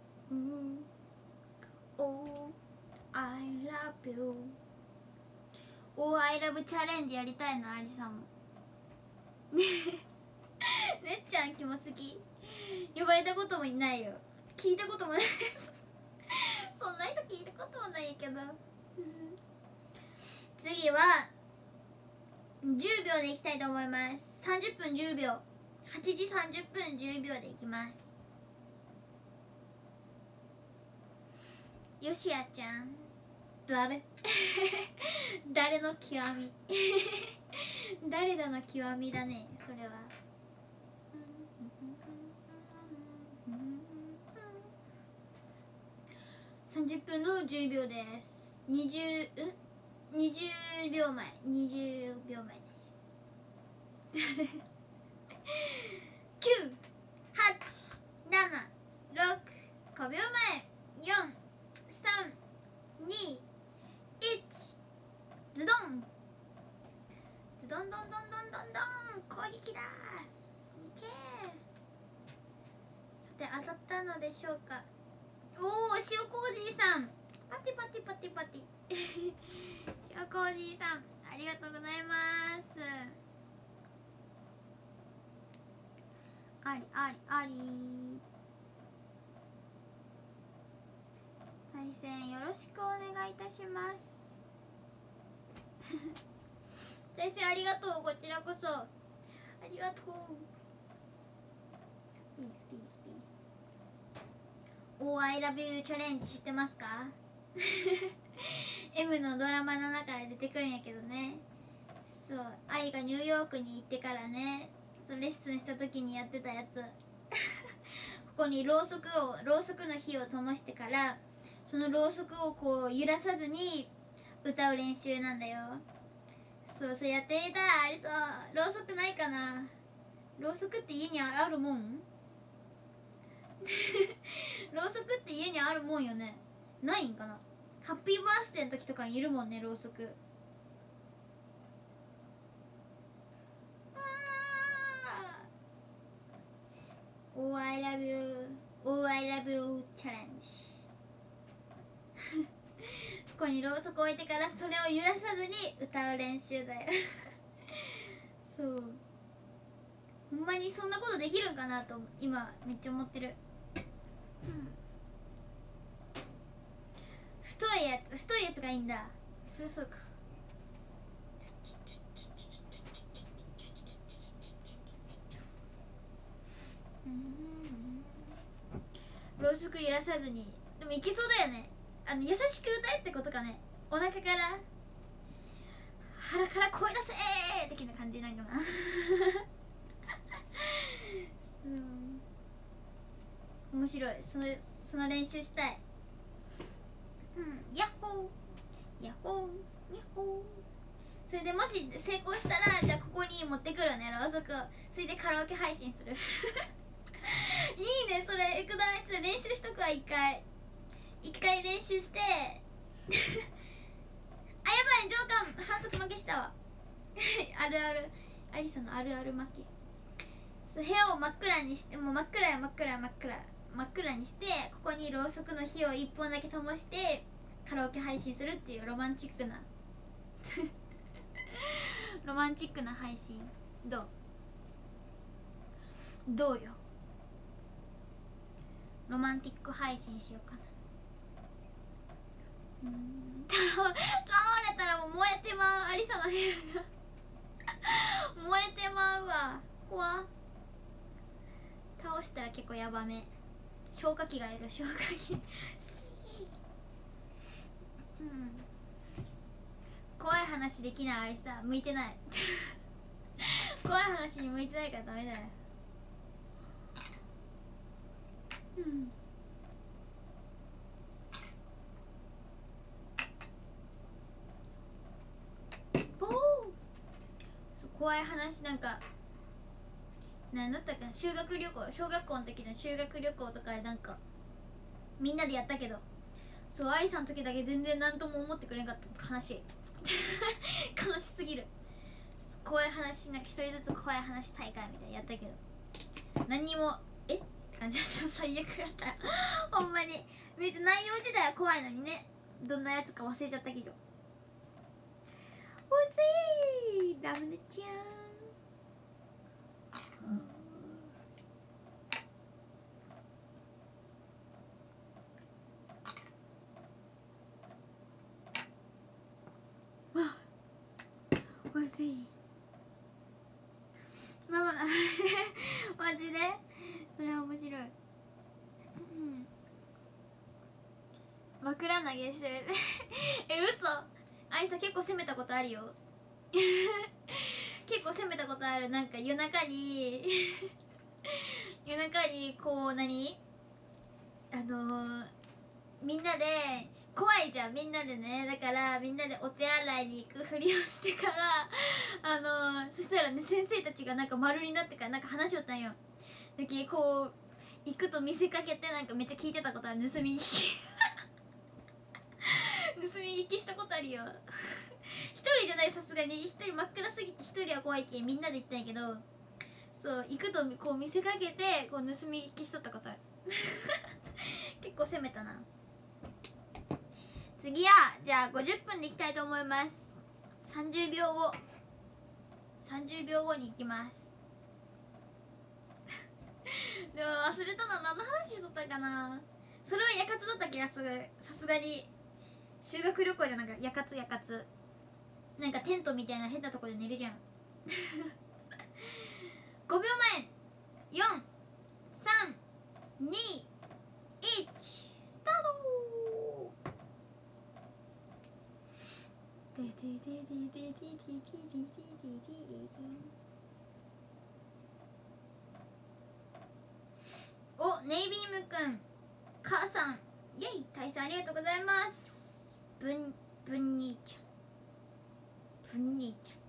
Oh, I love you. Oh, I love チャレンジやりたいな、ありさんも。ねっちゃんキモすぎ。呼ばれたこともいないよ。聞いたこともないですそんな人聞いたこともないけど次はじゅうびょうでいきたいと思います。さんじゅっぷんじゅうびょう、はちじさんじゅっぷんじゅうびょうでいきます。よしやちゃん誰誰の極み誰だの極みだね、それは。さんじゅっぷんのじゅうびょうです。にじゅう、んにじゅうびょうまえ、にじゅうびょうまえですきゅう、はち、なな、ろく、ごびょうまえ、よん、さん、に、いち、ズドンズドンドンドンドンドンドン、攻撃だいけー。さて当たったのでしょうか。おお、塩麹さんパティパティパティパティ塩麹さんありがとうございます。ありありあり対戦よろしくお願いいたします対戦ありがとう、こちらこそありがとう。ピースピースピース。Oh, I love you チャレンジ知ってますかM のドラマの中で出てくるんやけどね。そう、愛がニューヨークに行ってからね、レッスンした時にやってたやつここにろうそくをろうそくの火を灯してから、そのろうそくをこう揺らさずに歌う練習なんだよ。そうそう、やってみたい。あれさ、ろうそくないかな。ろうそくって家にあるもんろうそくって家にあるもんよね。ないんかな。ハッピーバースデーの時とかにいるもんね、ろうそく。Oh, I love you. Oh, I love you チャレンジここにろうそく置いてからそれを揺らさずに歌う練習だよそうほんまにそんなことできるんかなと今めっちゃ思ってる。うん、太いやつ太いやつがいいんだ。そりゃそうか。ろうそく揺らさずにでもいけそうだよね。あの優しく歌えってことかね。お腹から腹から声出せー的な感じなんかな面白い。そのその練習したい。うん、ヤッホーヤッホーヤッホー。それでもし成功したらじゃあここに持ってくるね、ろうそくを。それでカラオケ配信するいいねそれ。くだらない。練習しとくわ。一回一回練習してあ、やばい、上官反則負けしたわあるあるアリサのあるある負け。そう、部屋を真っ暗にして、もう真っ暗や真っ暗や真っ暗真っ暗にして、ここにろうそくの火を一本だけ灯してカラオケ配信するっていうロマンチックなロマンチックな配信。どうどうよ。ロマンティック配信しようかな。うん、倒れたらもう燃えてまう。アリサの部屋が燃えてまうわ。怖っ。倒したら結構ヤバめ。消火器がいる。消火器うん怖い話できない。あれさ向いてない怖い話に向いてないからダメだよ。うん怖い話なんかなんだったかな、修学旅行、小学校の時の修学旅行とかでなんかみんなでやったけど、そうアリさんの時だけ全然何とも思ってくれんかった。悲しい悲しすぎる。怖い話なんか一人ずつ怖い話大会みたいなやったけど何にもえって感じだった。最悪やったほんまに。別に内容自体は怖いのにね、どんなやつか忘れちゃったけど。おいしいラムネちゃん、うん、わおいしいマママジでそれは面白い、うん、枕投げしてるえ、嘘。あいさ結構攻めたことあるよ結構攻めたことある。なんか夜中に夜中にこう何あのー、みんなで怖いじゃん、みんなでね。だからみんなでお手洗いに行くふりをしてからあのー、そしたらね先生たちがなんか丸になってからなんか話しよったんよ。だけどこう行くと見せかけてなんかめっちゃ聞いてたことある。盗み聞き盗み聞きしたことあるよ一人じゃない、さすがに一人真っ暗すぎて一人は怖いけんみんなで行ったんやけど、そう行くとこう見せかけてこう盗み聞きしとったことある結構攻めたな。次はじゃあごじゅっぷんでいきたいと思います。さんじゅうびょうごさんじゅうびょうごに行きますでも忘れたの何の話しとったかな。それはやかつだった気がする。さすがに修学旅行じゃなんかやかつやかつなんかテントみたいな変なとこで寝るじゃんごびょうまえよんさんにいちスタート。お、ネイビームくん母さんイェイ大佐ありがとうございます。ぶんぶん兄ちゃんぶん兄ち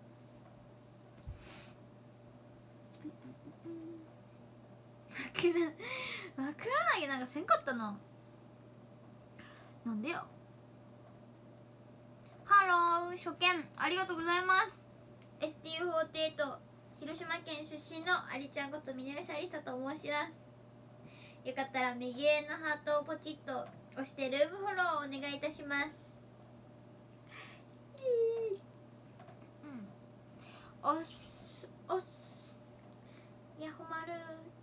ゃん枕枕投げなんかせんかったな。なんでよ。ハロー初見ありがとうございます。 エスティーフォーティーエイト 広島県出身のありちゃんこと峯吉ありさと申します。よかったら右上のハートをポチッと押してルームフォローをお願いいたします。うん、おっすおっすやほまる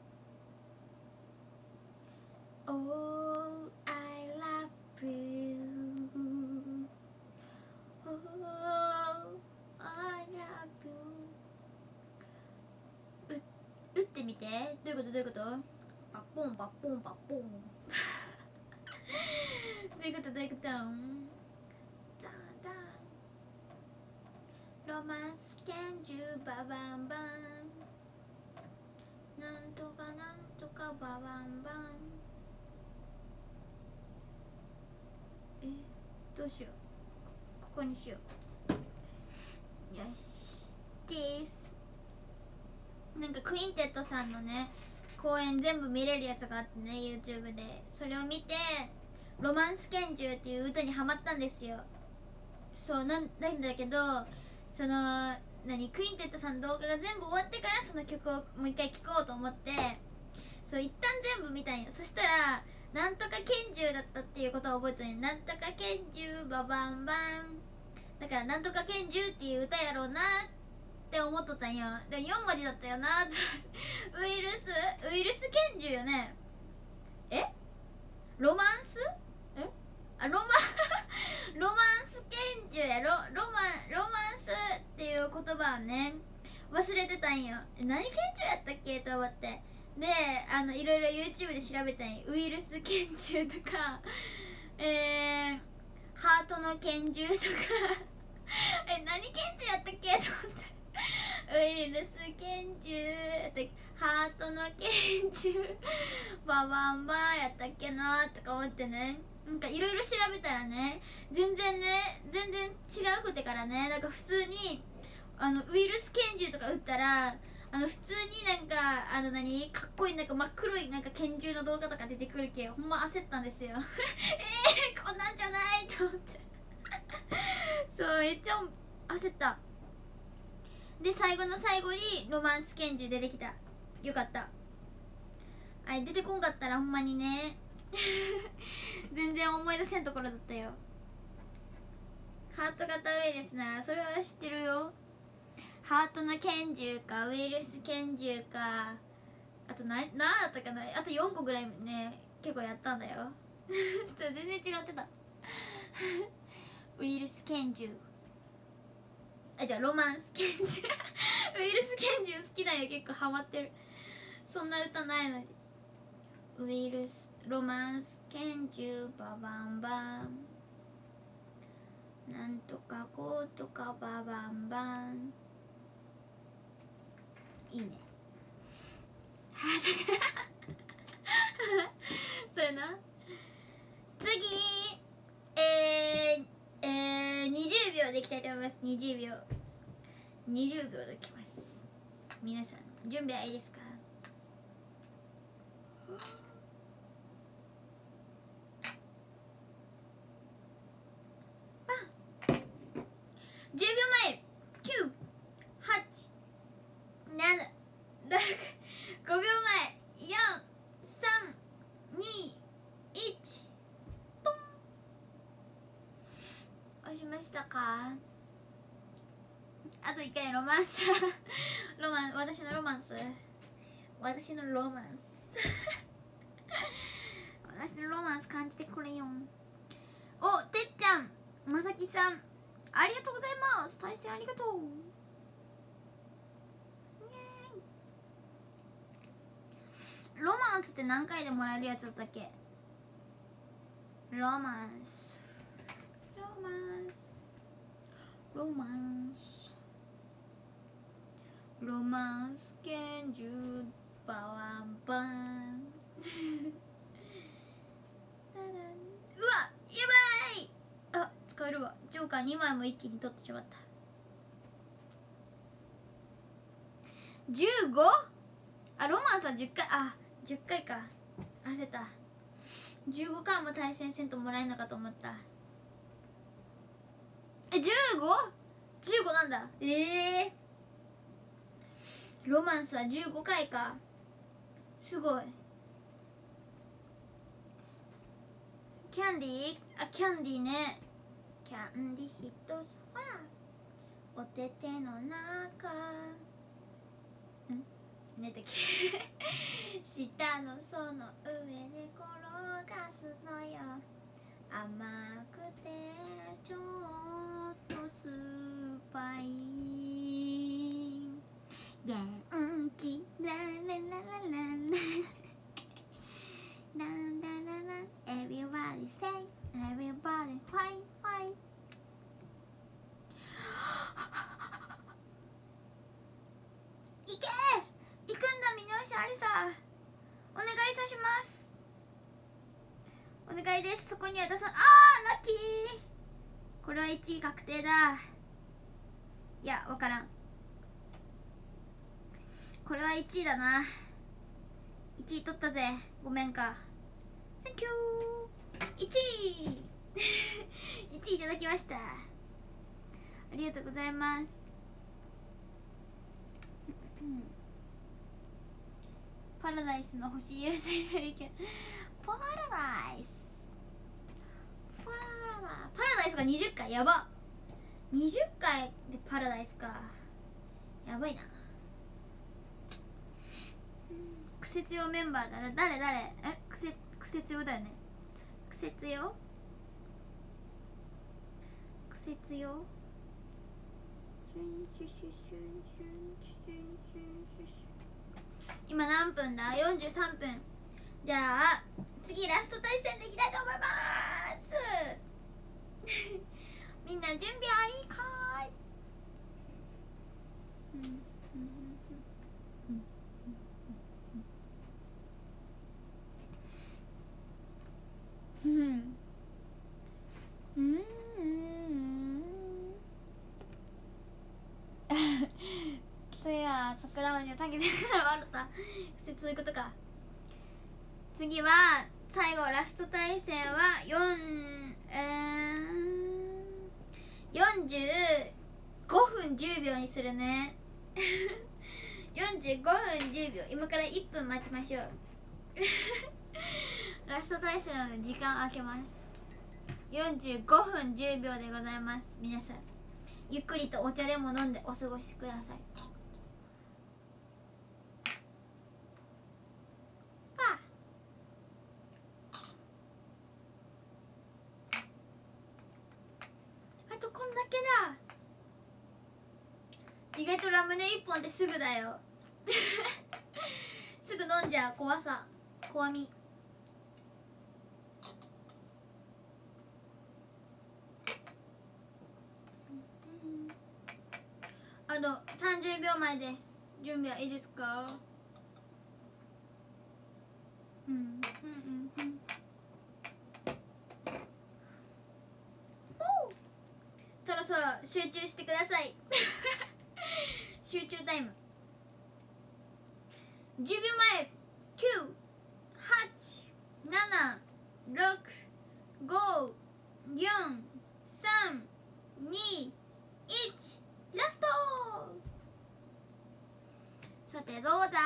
Oh I love you Oh I love you う打ってみて。どういうことどういうこと。パッポンパッポンパッポンどういうことどういうこと。ザンザンロマンス拳銃ババンバンなんとかなんとかババンバン。えどうしよう。 こ, ここにしよう。よしチーズ。なんかクインテットさんのね公演全部見れるやつがあってね YouTube でそれを見てロマンス拳銃っていう歌にハマったんですよ。そうなんなんだけどその何クインテットさんの動画が全部終わってからその曲をもう一回聴こうと思ってそう一旦全部見たんよ。そしたらなんとか拳銃だったっていうことを覚えてるんよ。なんとか拳銃ババンバンだからなんとか拳銃っていう歌やろうなって思っとったんよ。でもよんもじだったよなウイルスウイルス拳銃よね。えロマンスえあロマロマンス拳銃やろ。ロマンロマンスっていう言葉をね忘れてたんよ。え何拳銃やったっけと思ってであのいろいろ YouTube で調べたんよ。ウイルス拳銃とかえー、ハートの拳銃とかえ何拳銃やったっけと思ってウイルス拳銃ハートの拳銃ババンバーやったっけなとか思ってねなんかいろいろ調べたらね全然ね全然違うくてからねなんか普通にあのウイルス拳銃とか撃ったらあの普通になんかあの何かっこいいなんか真っ黒いなんか拳銃の動画とか出てくるけほんま焦ったんですよえー、こんなんじゃないと思ってそうめっちゃ焦った。で最後の最後にロマンス拳銃出てきた。よかった。あれ出てこんかったらほんまにね全然思い出せんところだったよ。ハート型ウイルスなそれは知ってるよ。ハートの拳銃かウイルス拳銃かあと何だったかなあとよんこぐらいね結構やったんだよ全然違ってたウイルス拳銃あじゃあロマンス拳銃ウイルス拳銃好きなんよ結構ハマってる。そんな歌ないのに。ウイルスロマンス拳銃ババンバンなんとかこうとかババンバンいいねそれな。次えー、えー、にじゅうびょうでいきたいと思います。にじゅうびょうにじゅうびょうでいきます。皆さん準備はいいですか。じゅうびょうまえきゅうはちななろくごびょうまえよんさんにいちポン押しましたか。あといっかいロマンスロマン私のロマンス私のロマンス私のロマンス感じてくれよ。おてっちゃんまさきさんありがとうございます。対戦ありがとう。ロマンスって何回でもらえるやつだったっけ。ロマンスロマンスロマンスロマンス拳銃バワンバンうわやばいあ使えるわ。ジョーカーにまいも一気に取ってしまった。じゅうごあロマンスはじゅっかいあじゅっかいか焦った。じゅうごかいも対戦せんともらえるのかと思った。え じゅうご?じゅうご なんだ。ええー、ロマンスはじゅうごかいかすごい。キャンディーあキャンディーねキャンディーひとつほらお手手の中ん寝てけ下のその上で転がすのよ甘くてちょっと酸っぱい元気ララララララなんだらら Everybody say Everybody why why いけ行くんだミノシアリサお願いいたします。お願いです。そこには出さんあーラッキーこれはいちい確定だ。いやわからんこれはいちいだないちい取ったぜごめんかセンキューいちいいちいいただきましたありがとうございますパラダイスの星許せてるけどパラダイスパラダイスパラダイスがにじゅっかいやばにじゅっかいでパラダイスかやばいなクセ強メンバーだ誰誰えクセクセ強だよねクセ強クセ強今何分だよんじゅうさんぷんじゃあ次ラスト対戦でいきたいと思いますみんな準備はいいかーい、うんうんうんうんうん桜はねたけて笑ったそういうことか。次は最後ラスト対戦はよん、えー、よんじゅうごふんじゅうびょうにするねよんじゅうごふんじゅうびょう、今からいっぷん待ちましょうラスト対戦なので時間空けます。よんじゅうごふんじゅうびょうでございます。皆さんゆっくりとお茶でも飲んでお過ごしください。あとこんだけだ。意外とラムネいっぽんってすぐだよすぐ飲んじゃう怖さ怖み。あとさんじゅうびょうまえです。準備はいいですか？うんうんうんうんそろそろ集中してください集中タイム。じゅうびょうまえきゅう、はち、なな、ろく、ご、よん、さん、に、いち、ラスト。さてどうだ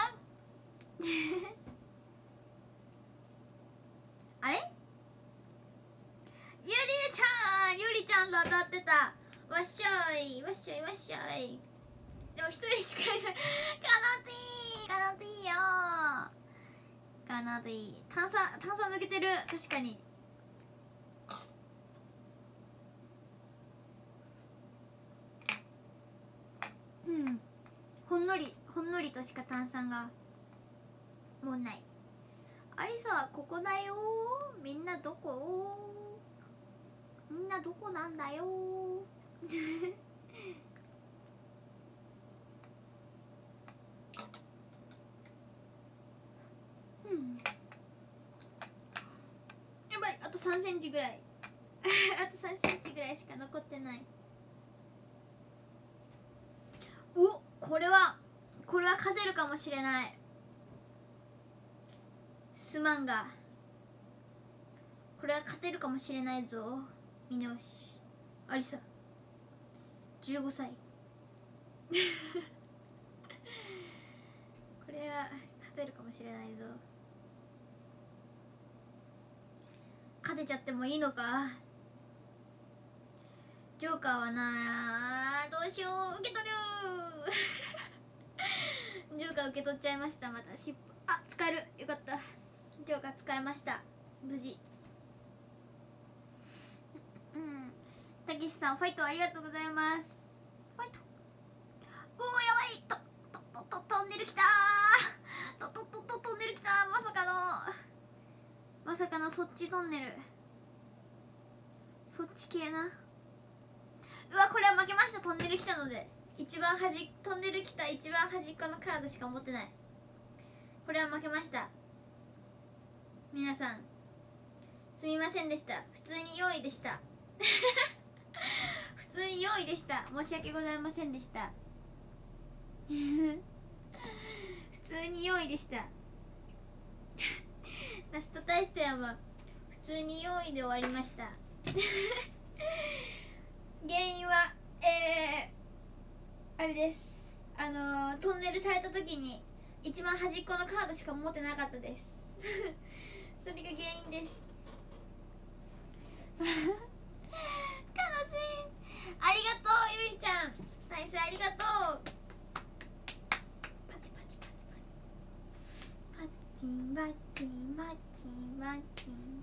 あれゆりちゃんゆりちゃんと当たってた。わっしょいわっしょいわっしょい。でも一人しかいない。カナティーカナティーよカナティー。炭酸炭酸抜けてる。確かにうんほんのりほんのりとしか炭酸がもうない。アリサはここだよ。みんなどこ？みんなどこなんだようんやばい、あとさんセンチぐらいあとさんセンチぐらいしか残ってない。お、これはこれは勝てるかもしれない。すまんがこれは勝てるかもしれないぞ。みなおしありさじゅうごさいこれは勝てるかもしれないぞ。勝てちゃってもいいのか。ジョーカーはな、どうしよう。受け取るジョーカー受け取っちゃいました。またしっあ使える。よかった。ジョーカー使いました無事。うんたけしさんファイトありがとうございます。ファイト。うおやばい。ととととトンネルきたー。ととととトンネルきたー。まさかのまさかのそっちトンネル。そっち系な。うわこれは負けました。トンネル来たので一番端トンネル来た一番端っこのカードしか持ってない。これは負けました。皆さんすみませんでした。普通によんいでした普通によんいでした。申し訳ございませんでした普通によんいでしたラスト対戦は普通によんいで終わりました原因はえー、あれです。あのー、トンネルされた時に一番端っこのカードしか持ってなかったですそれが原因ですかなちんありがとう。ゆりちゃんナイスありがとう。パチパチパチパチパチンバチンバチンバチン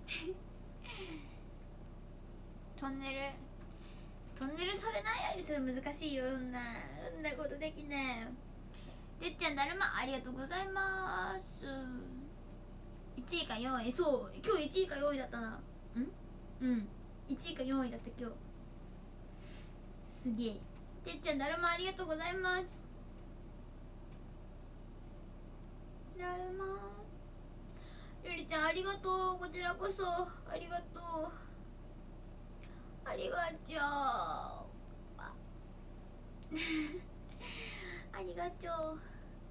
トンネルトンネルされないようにするの難しいよ。うんなうんなことできない。てっちゃんだるまありがとうございます。いちいかよんい。そう今日いちいかよんいだったな。んうんいちいかよんいだった今日。すげえ。てっちゃんだるまありがとうございます。だるまゆりちゃんありがとう。こちらこそありがとう。ありがちょうありがとう。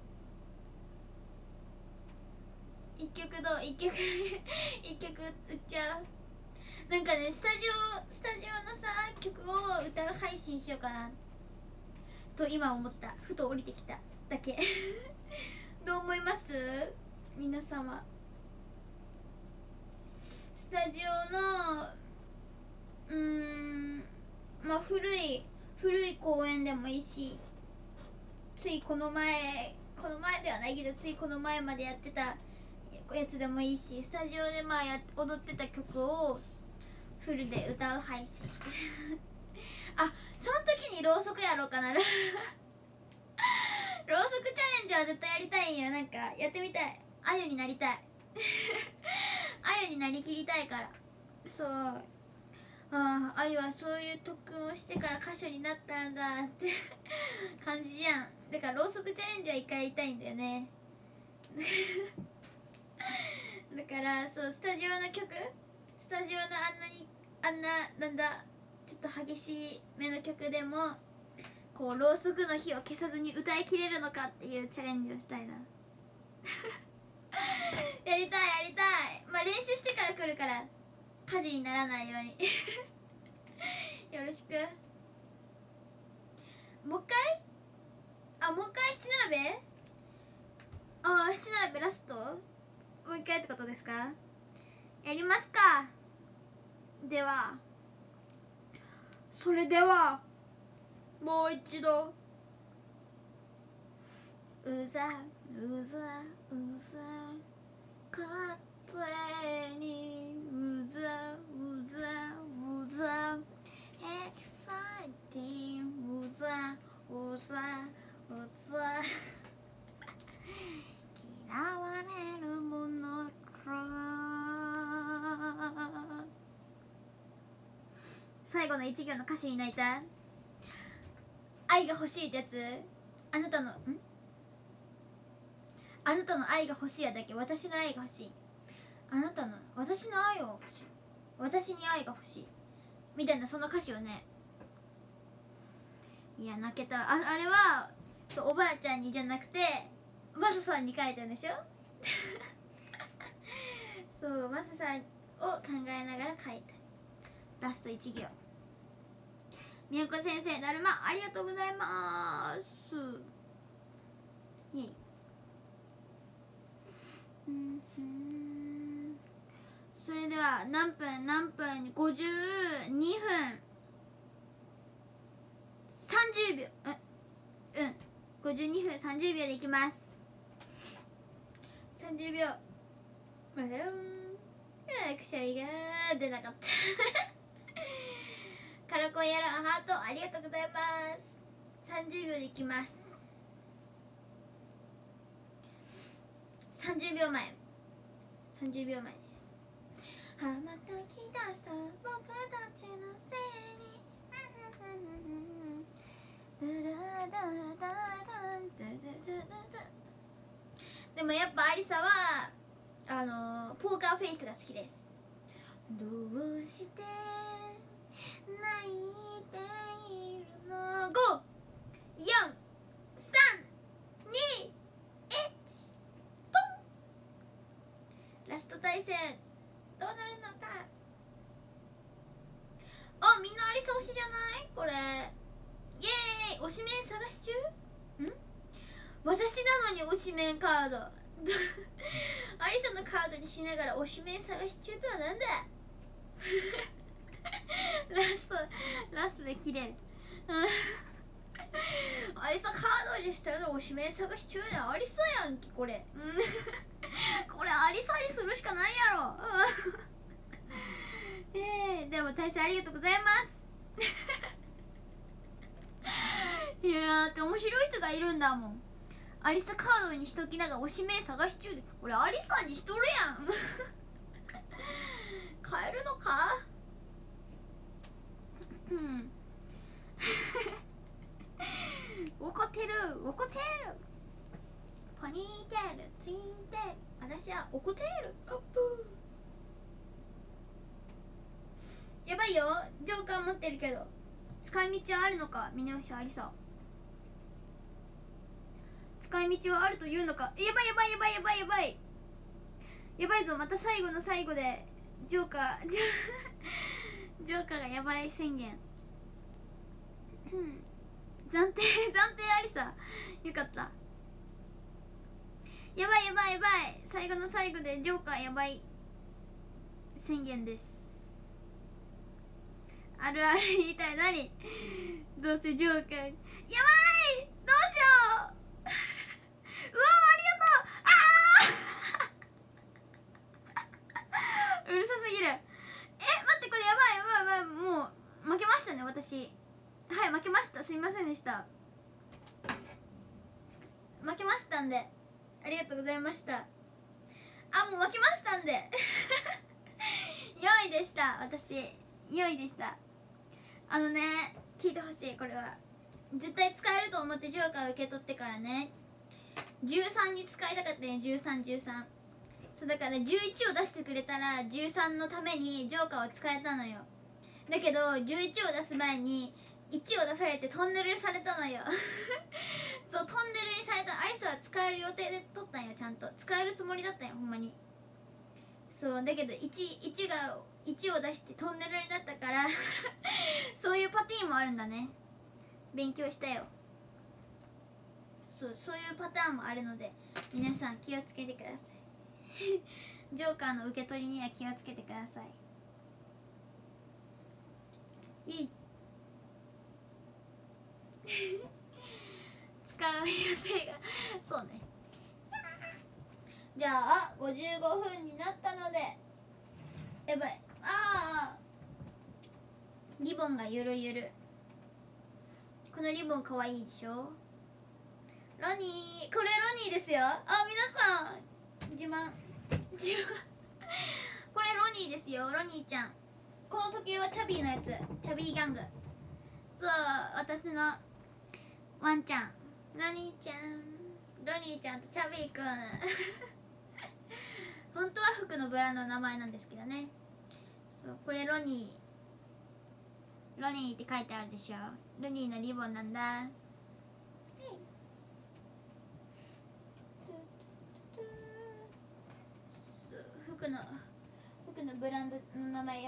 一曲どう一曲一曲歌っちゃう。なんかね、スタジオスタジオのさ曲を歌う配信しようかなと今思った。ふと降りてきただけどう思います皆様。スタジオのうーんまあ古い古い公演でもいいし、ついこの前この前ではないけどついこの前までやってたやつでもいいし、スタジオでまあや踊ってた曲をフルで歌う配信あ、その時にろうそくやろうかなろうそくチャレンジは絶対やりたいんよ。なんかやってみたい。あゆになりたいあゆになりきりたいから。そう、ああ、あゆはそういう特訓をしてから歌手になったんだって感じじゃん。だからろうそくチャレンジは一回やりたいんだよねだからそう、スタジオの曲、スタジオのあんなにあんななんだちょっと激しめの曲でもこうろうそくの火を消さずに歌いきれるのかっていうチャレンジをしたいなやりたいやりたい。まあ練習してから来るから火事にならないようによろしく。もう一回あもう一回七並べあ七並べラストもう一回ってことですか。やりますか。ではそれではもう一度うざうざうざ勝手にうざうざうざエキサイティングうざうざうざ嫌われるものか。最後の一行の歌詞に泣いた。愛が欲しいってやつ。あなたのんあなたの愛が欲しいやだっけ。私の愛が欲しい。あなたの私の愛を欲しい。私に愛が欲しいみたいな、その歌詞をね。いや泣けた。 あ, あれはそうおばあちゃんにじゃなくてマサさんに書いたんでしょそうマサさんを考えながら書いたラスト一行。みやこ先生だるまありがとうございます。イエイ。うんうんそれでは何分何分ごじゅうにふんさんじゅうびょううんうんごじゅうにふんさんじゅうびょうでいきます。さんじゅうびょうまだよんくしゃみが出なかったカラコンやらハートありがとうございます。さんじゅうびょうでいきます。さんじゅうびょうまえさんじゅうびょうまえです。羽ばたき出した僕たちのせいにでもやっぱアリサはあのー、ポーカーフェイスが好きです。どうして泣いているの。ご、よん、さん、に、いち、ポン。ラスト対戦どうなるのか。あ、みんなアリサ推しじゃないこれ。イエーイ。推しメン探し中。ん私なのに推しメンカードアリサのカードにしながら推しメン探し中とはなんだラストラストで切れるアリサカードにしたら推しメン探し中ね。アリサやんけこれこれアリサにするしかないやろえー、でも大勢ありがとうございますいやーって面白い人がいるんだもん。アリサカードにしときながら推し名探し中で、俺アリサにしとるやん買えるのかうん怒ってる怒ってる。ポニーテールツインテール私は怒ってる。アップやばいよ。ジョーカー持ってるけど使い道はあるのか。峰吉アリサ使い道はあるというのか。やばいやばいやばいやばいやばいやばいぞ。また最後の最後でジョーカージョジョーカーがやばい宣言。暫定暫定ありさ。よかった。やばいやばいやばい、最後の最後でジョーカーやばい宣言です。あるある言いたい。何どうせジョーカーやばい、どうしよううわありがとう。あうるさすぎる。え待ってこれやばいやばいやばい、もう負けましたね私。はい負けました、すいませんでした。負けましたんでありがとうございました。あもう負けましたんでよいでした。私よいでした。あのね聞いてほしい。これは絶対使えると思ってジョーカー受け取ってからね、じゅうさんに使いたかったね。じゅうさん、じゅうさん、そうだからじゅういちを出してくれたらじゅうさんのためにジョーカーを使えたのよ。だけどじゅういちを出す前にいちを出されてトンネルされたのよそうトンネルにされた。アリスは使える予定で取ったんよ。ちゃんと使えるつもりだったんよほんまに。そうだけど いち, いちがいちを出してトンネルになったからそういうパティーンもあるんだね。勉強したよ。そうそういうパターンもあるので皆さん気をつけてくださいジョーカーの受け取りには気をつけてください。イエイ使う予定がそうね。じゃあごじゅうごふんになったので、やばい、ああリボンがゆるゆる。このリボンかわいいでしょ。ロニー、これロニーですよ。あ皆さん自慢自慢これロニーですよ。ロニーちゃん。この時計はチャビーのやつ、チャビーギャング。そう私のワンちゃんロニーちゃん、ロニーちゃんとチャビーくん本当は服のブランドの名前なんですけどね。そうこれロニーロニーって書いてあるでしょ。ロニーのリボンなんだ。服の服のブランドの名前よ。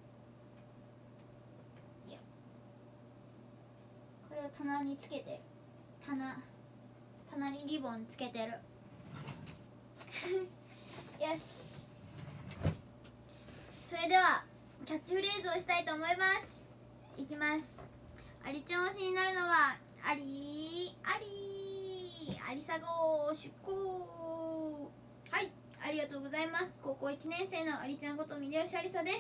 これを棚につけてる。棚棚にリボンつけてるよし、それではキャッチフレーズをしたいと思います。いきます。アリちゃん推しになるのはアリーアリーアリサゴ出航。はい、ありがとうございます。高校いちねん生のアリちゃんこと秀吉ありさです。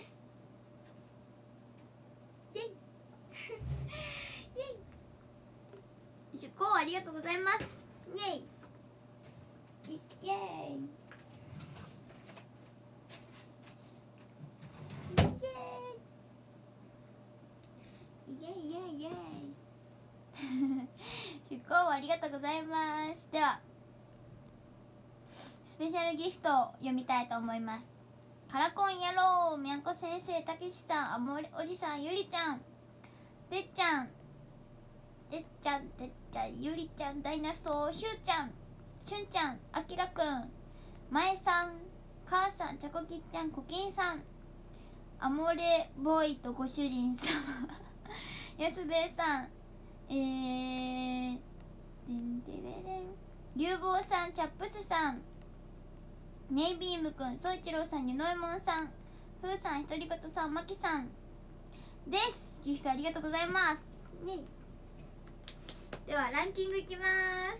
イエイイエイ、出航ありがとうございます。イエイイエイイエイイエイイエイイエイ出航ありがとうございます。ではスペシャルギフトを読みたいと思います。カラコン野郎、みゃんこ先生、たけしさん、あもりおじさん、ゆりちゃん、てっちゃんてっちゃんてっちゃん、ゆりちゃん、ダイナソー、ひゅうちゃん、しゅんちゃん、あきらくん、まえさん、かあさん、ちゃこきっちゃん、こきんさん、アモレボーイとご主人様やすべいさん、えーでんでれれん、りゅうぼうさん、チャップスさん、ネイビームくん、そういちろうさん、ゆのえもんさん、ふうさん、ひとりことさん、まきさんです。ギフトありがとうございます。イエイ。ではランキングいきます。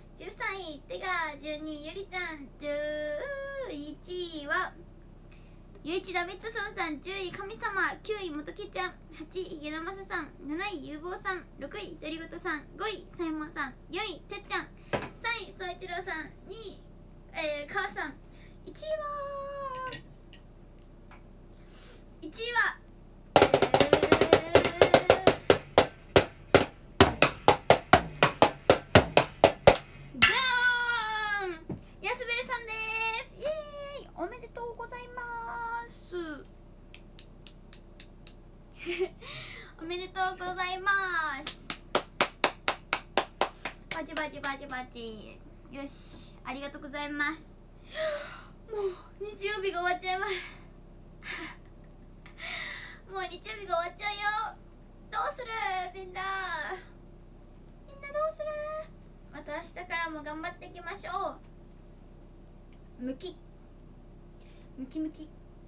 じゅうさんいテガ、じゅうにいゆりちゃん、じゅういちいはゆういちダビッドソンさん、じゅうい神様、きゅういもとけちゃん、はちいひげのまささん、なないゆうぼうさん、ろくいひとりごとさん、ごいさいもんさん、よんいてっちゃん、さんいそういちろうさん、にいえー、かあさん、いちいはいちいは安部さんです。イエーイ、おめでとうございますおめでとうございます。バチバチバチバチ。 よし、ありがとうございます。もう日曜日が終わっちゃいますもう日曜日が終わっちゃうよ。どうするみんな、みんなどうする。また明日からも頑張っていきましょう。ムキムキムキ。や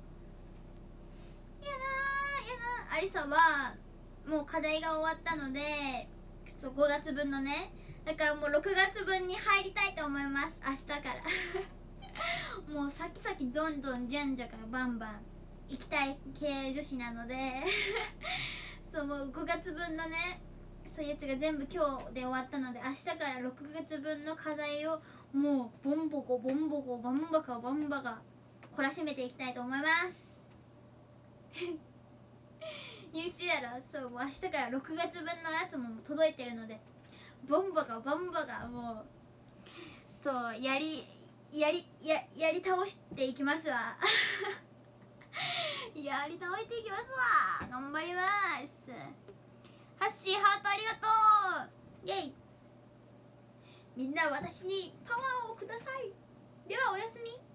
だーやだー。アリサはもう課題が終わったので、ごがつぶんのね、だからもうろくがつぶんに入りたいと思います。明日からもう先々どんどんじゃんじゃからバンバン行きたい系女子なのでそうもうごがつぶんのね、そういうやつが全部今日で終わったので、明日からろくがつぶんの課題をもうボンボコボンボコバンバカバンバカ懲らしめていきたいと思います優秀やろ。そうもう明日からろくがつぶんのやつも届いてるので、ボンバカバンバカもうそうやりやりややり倒していきますわやり倒していきますわ。頑張ります。ハッシーハートありがとう。イェイ。みんな私にパワーをください。ではおやすみ。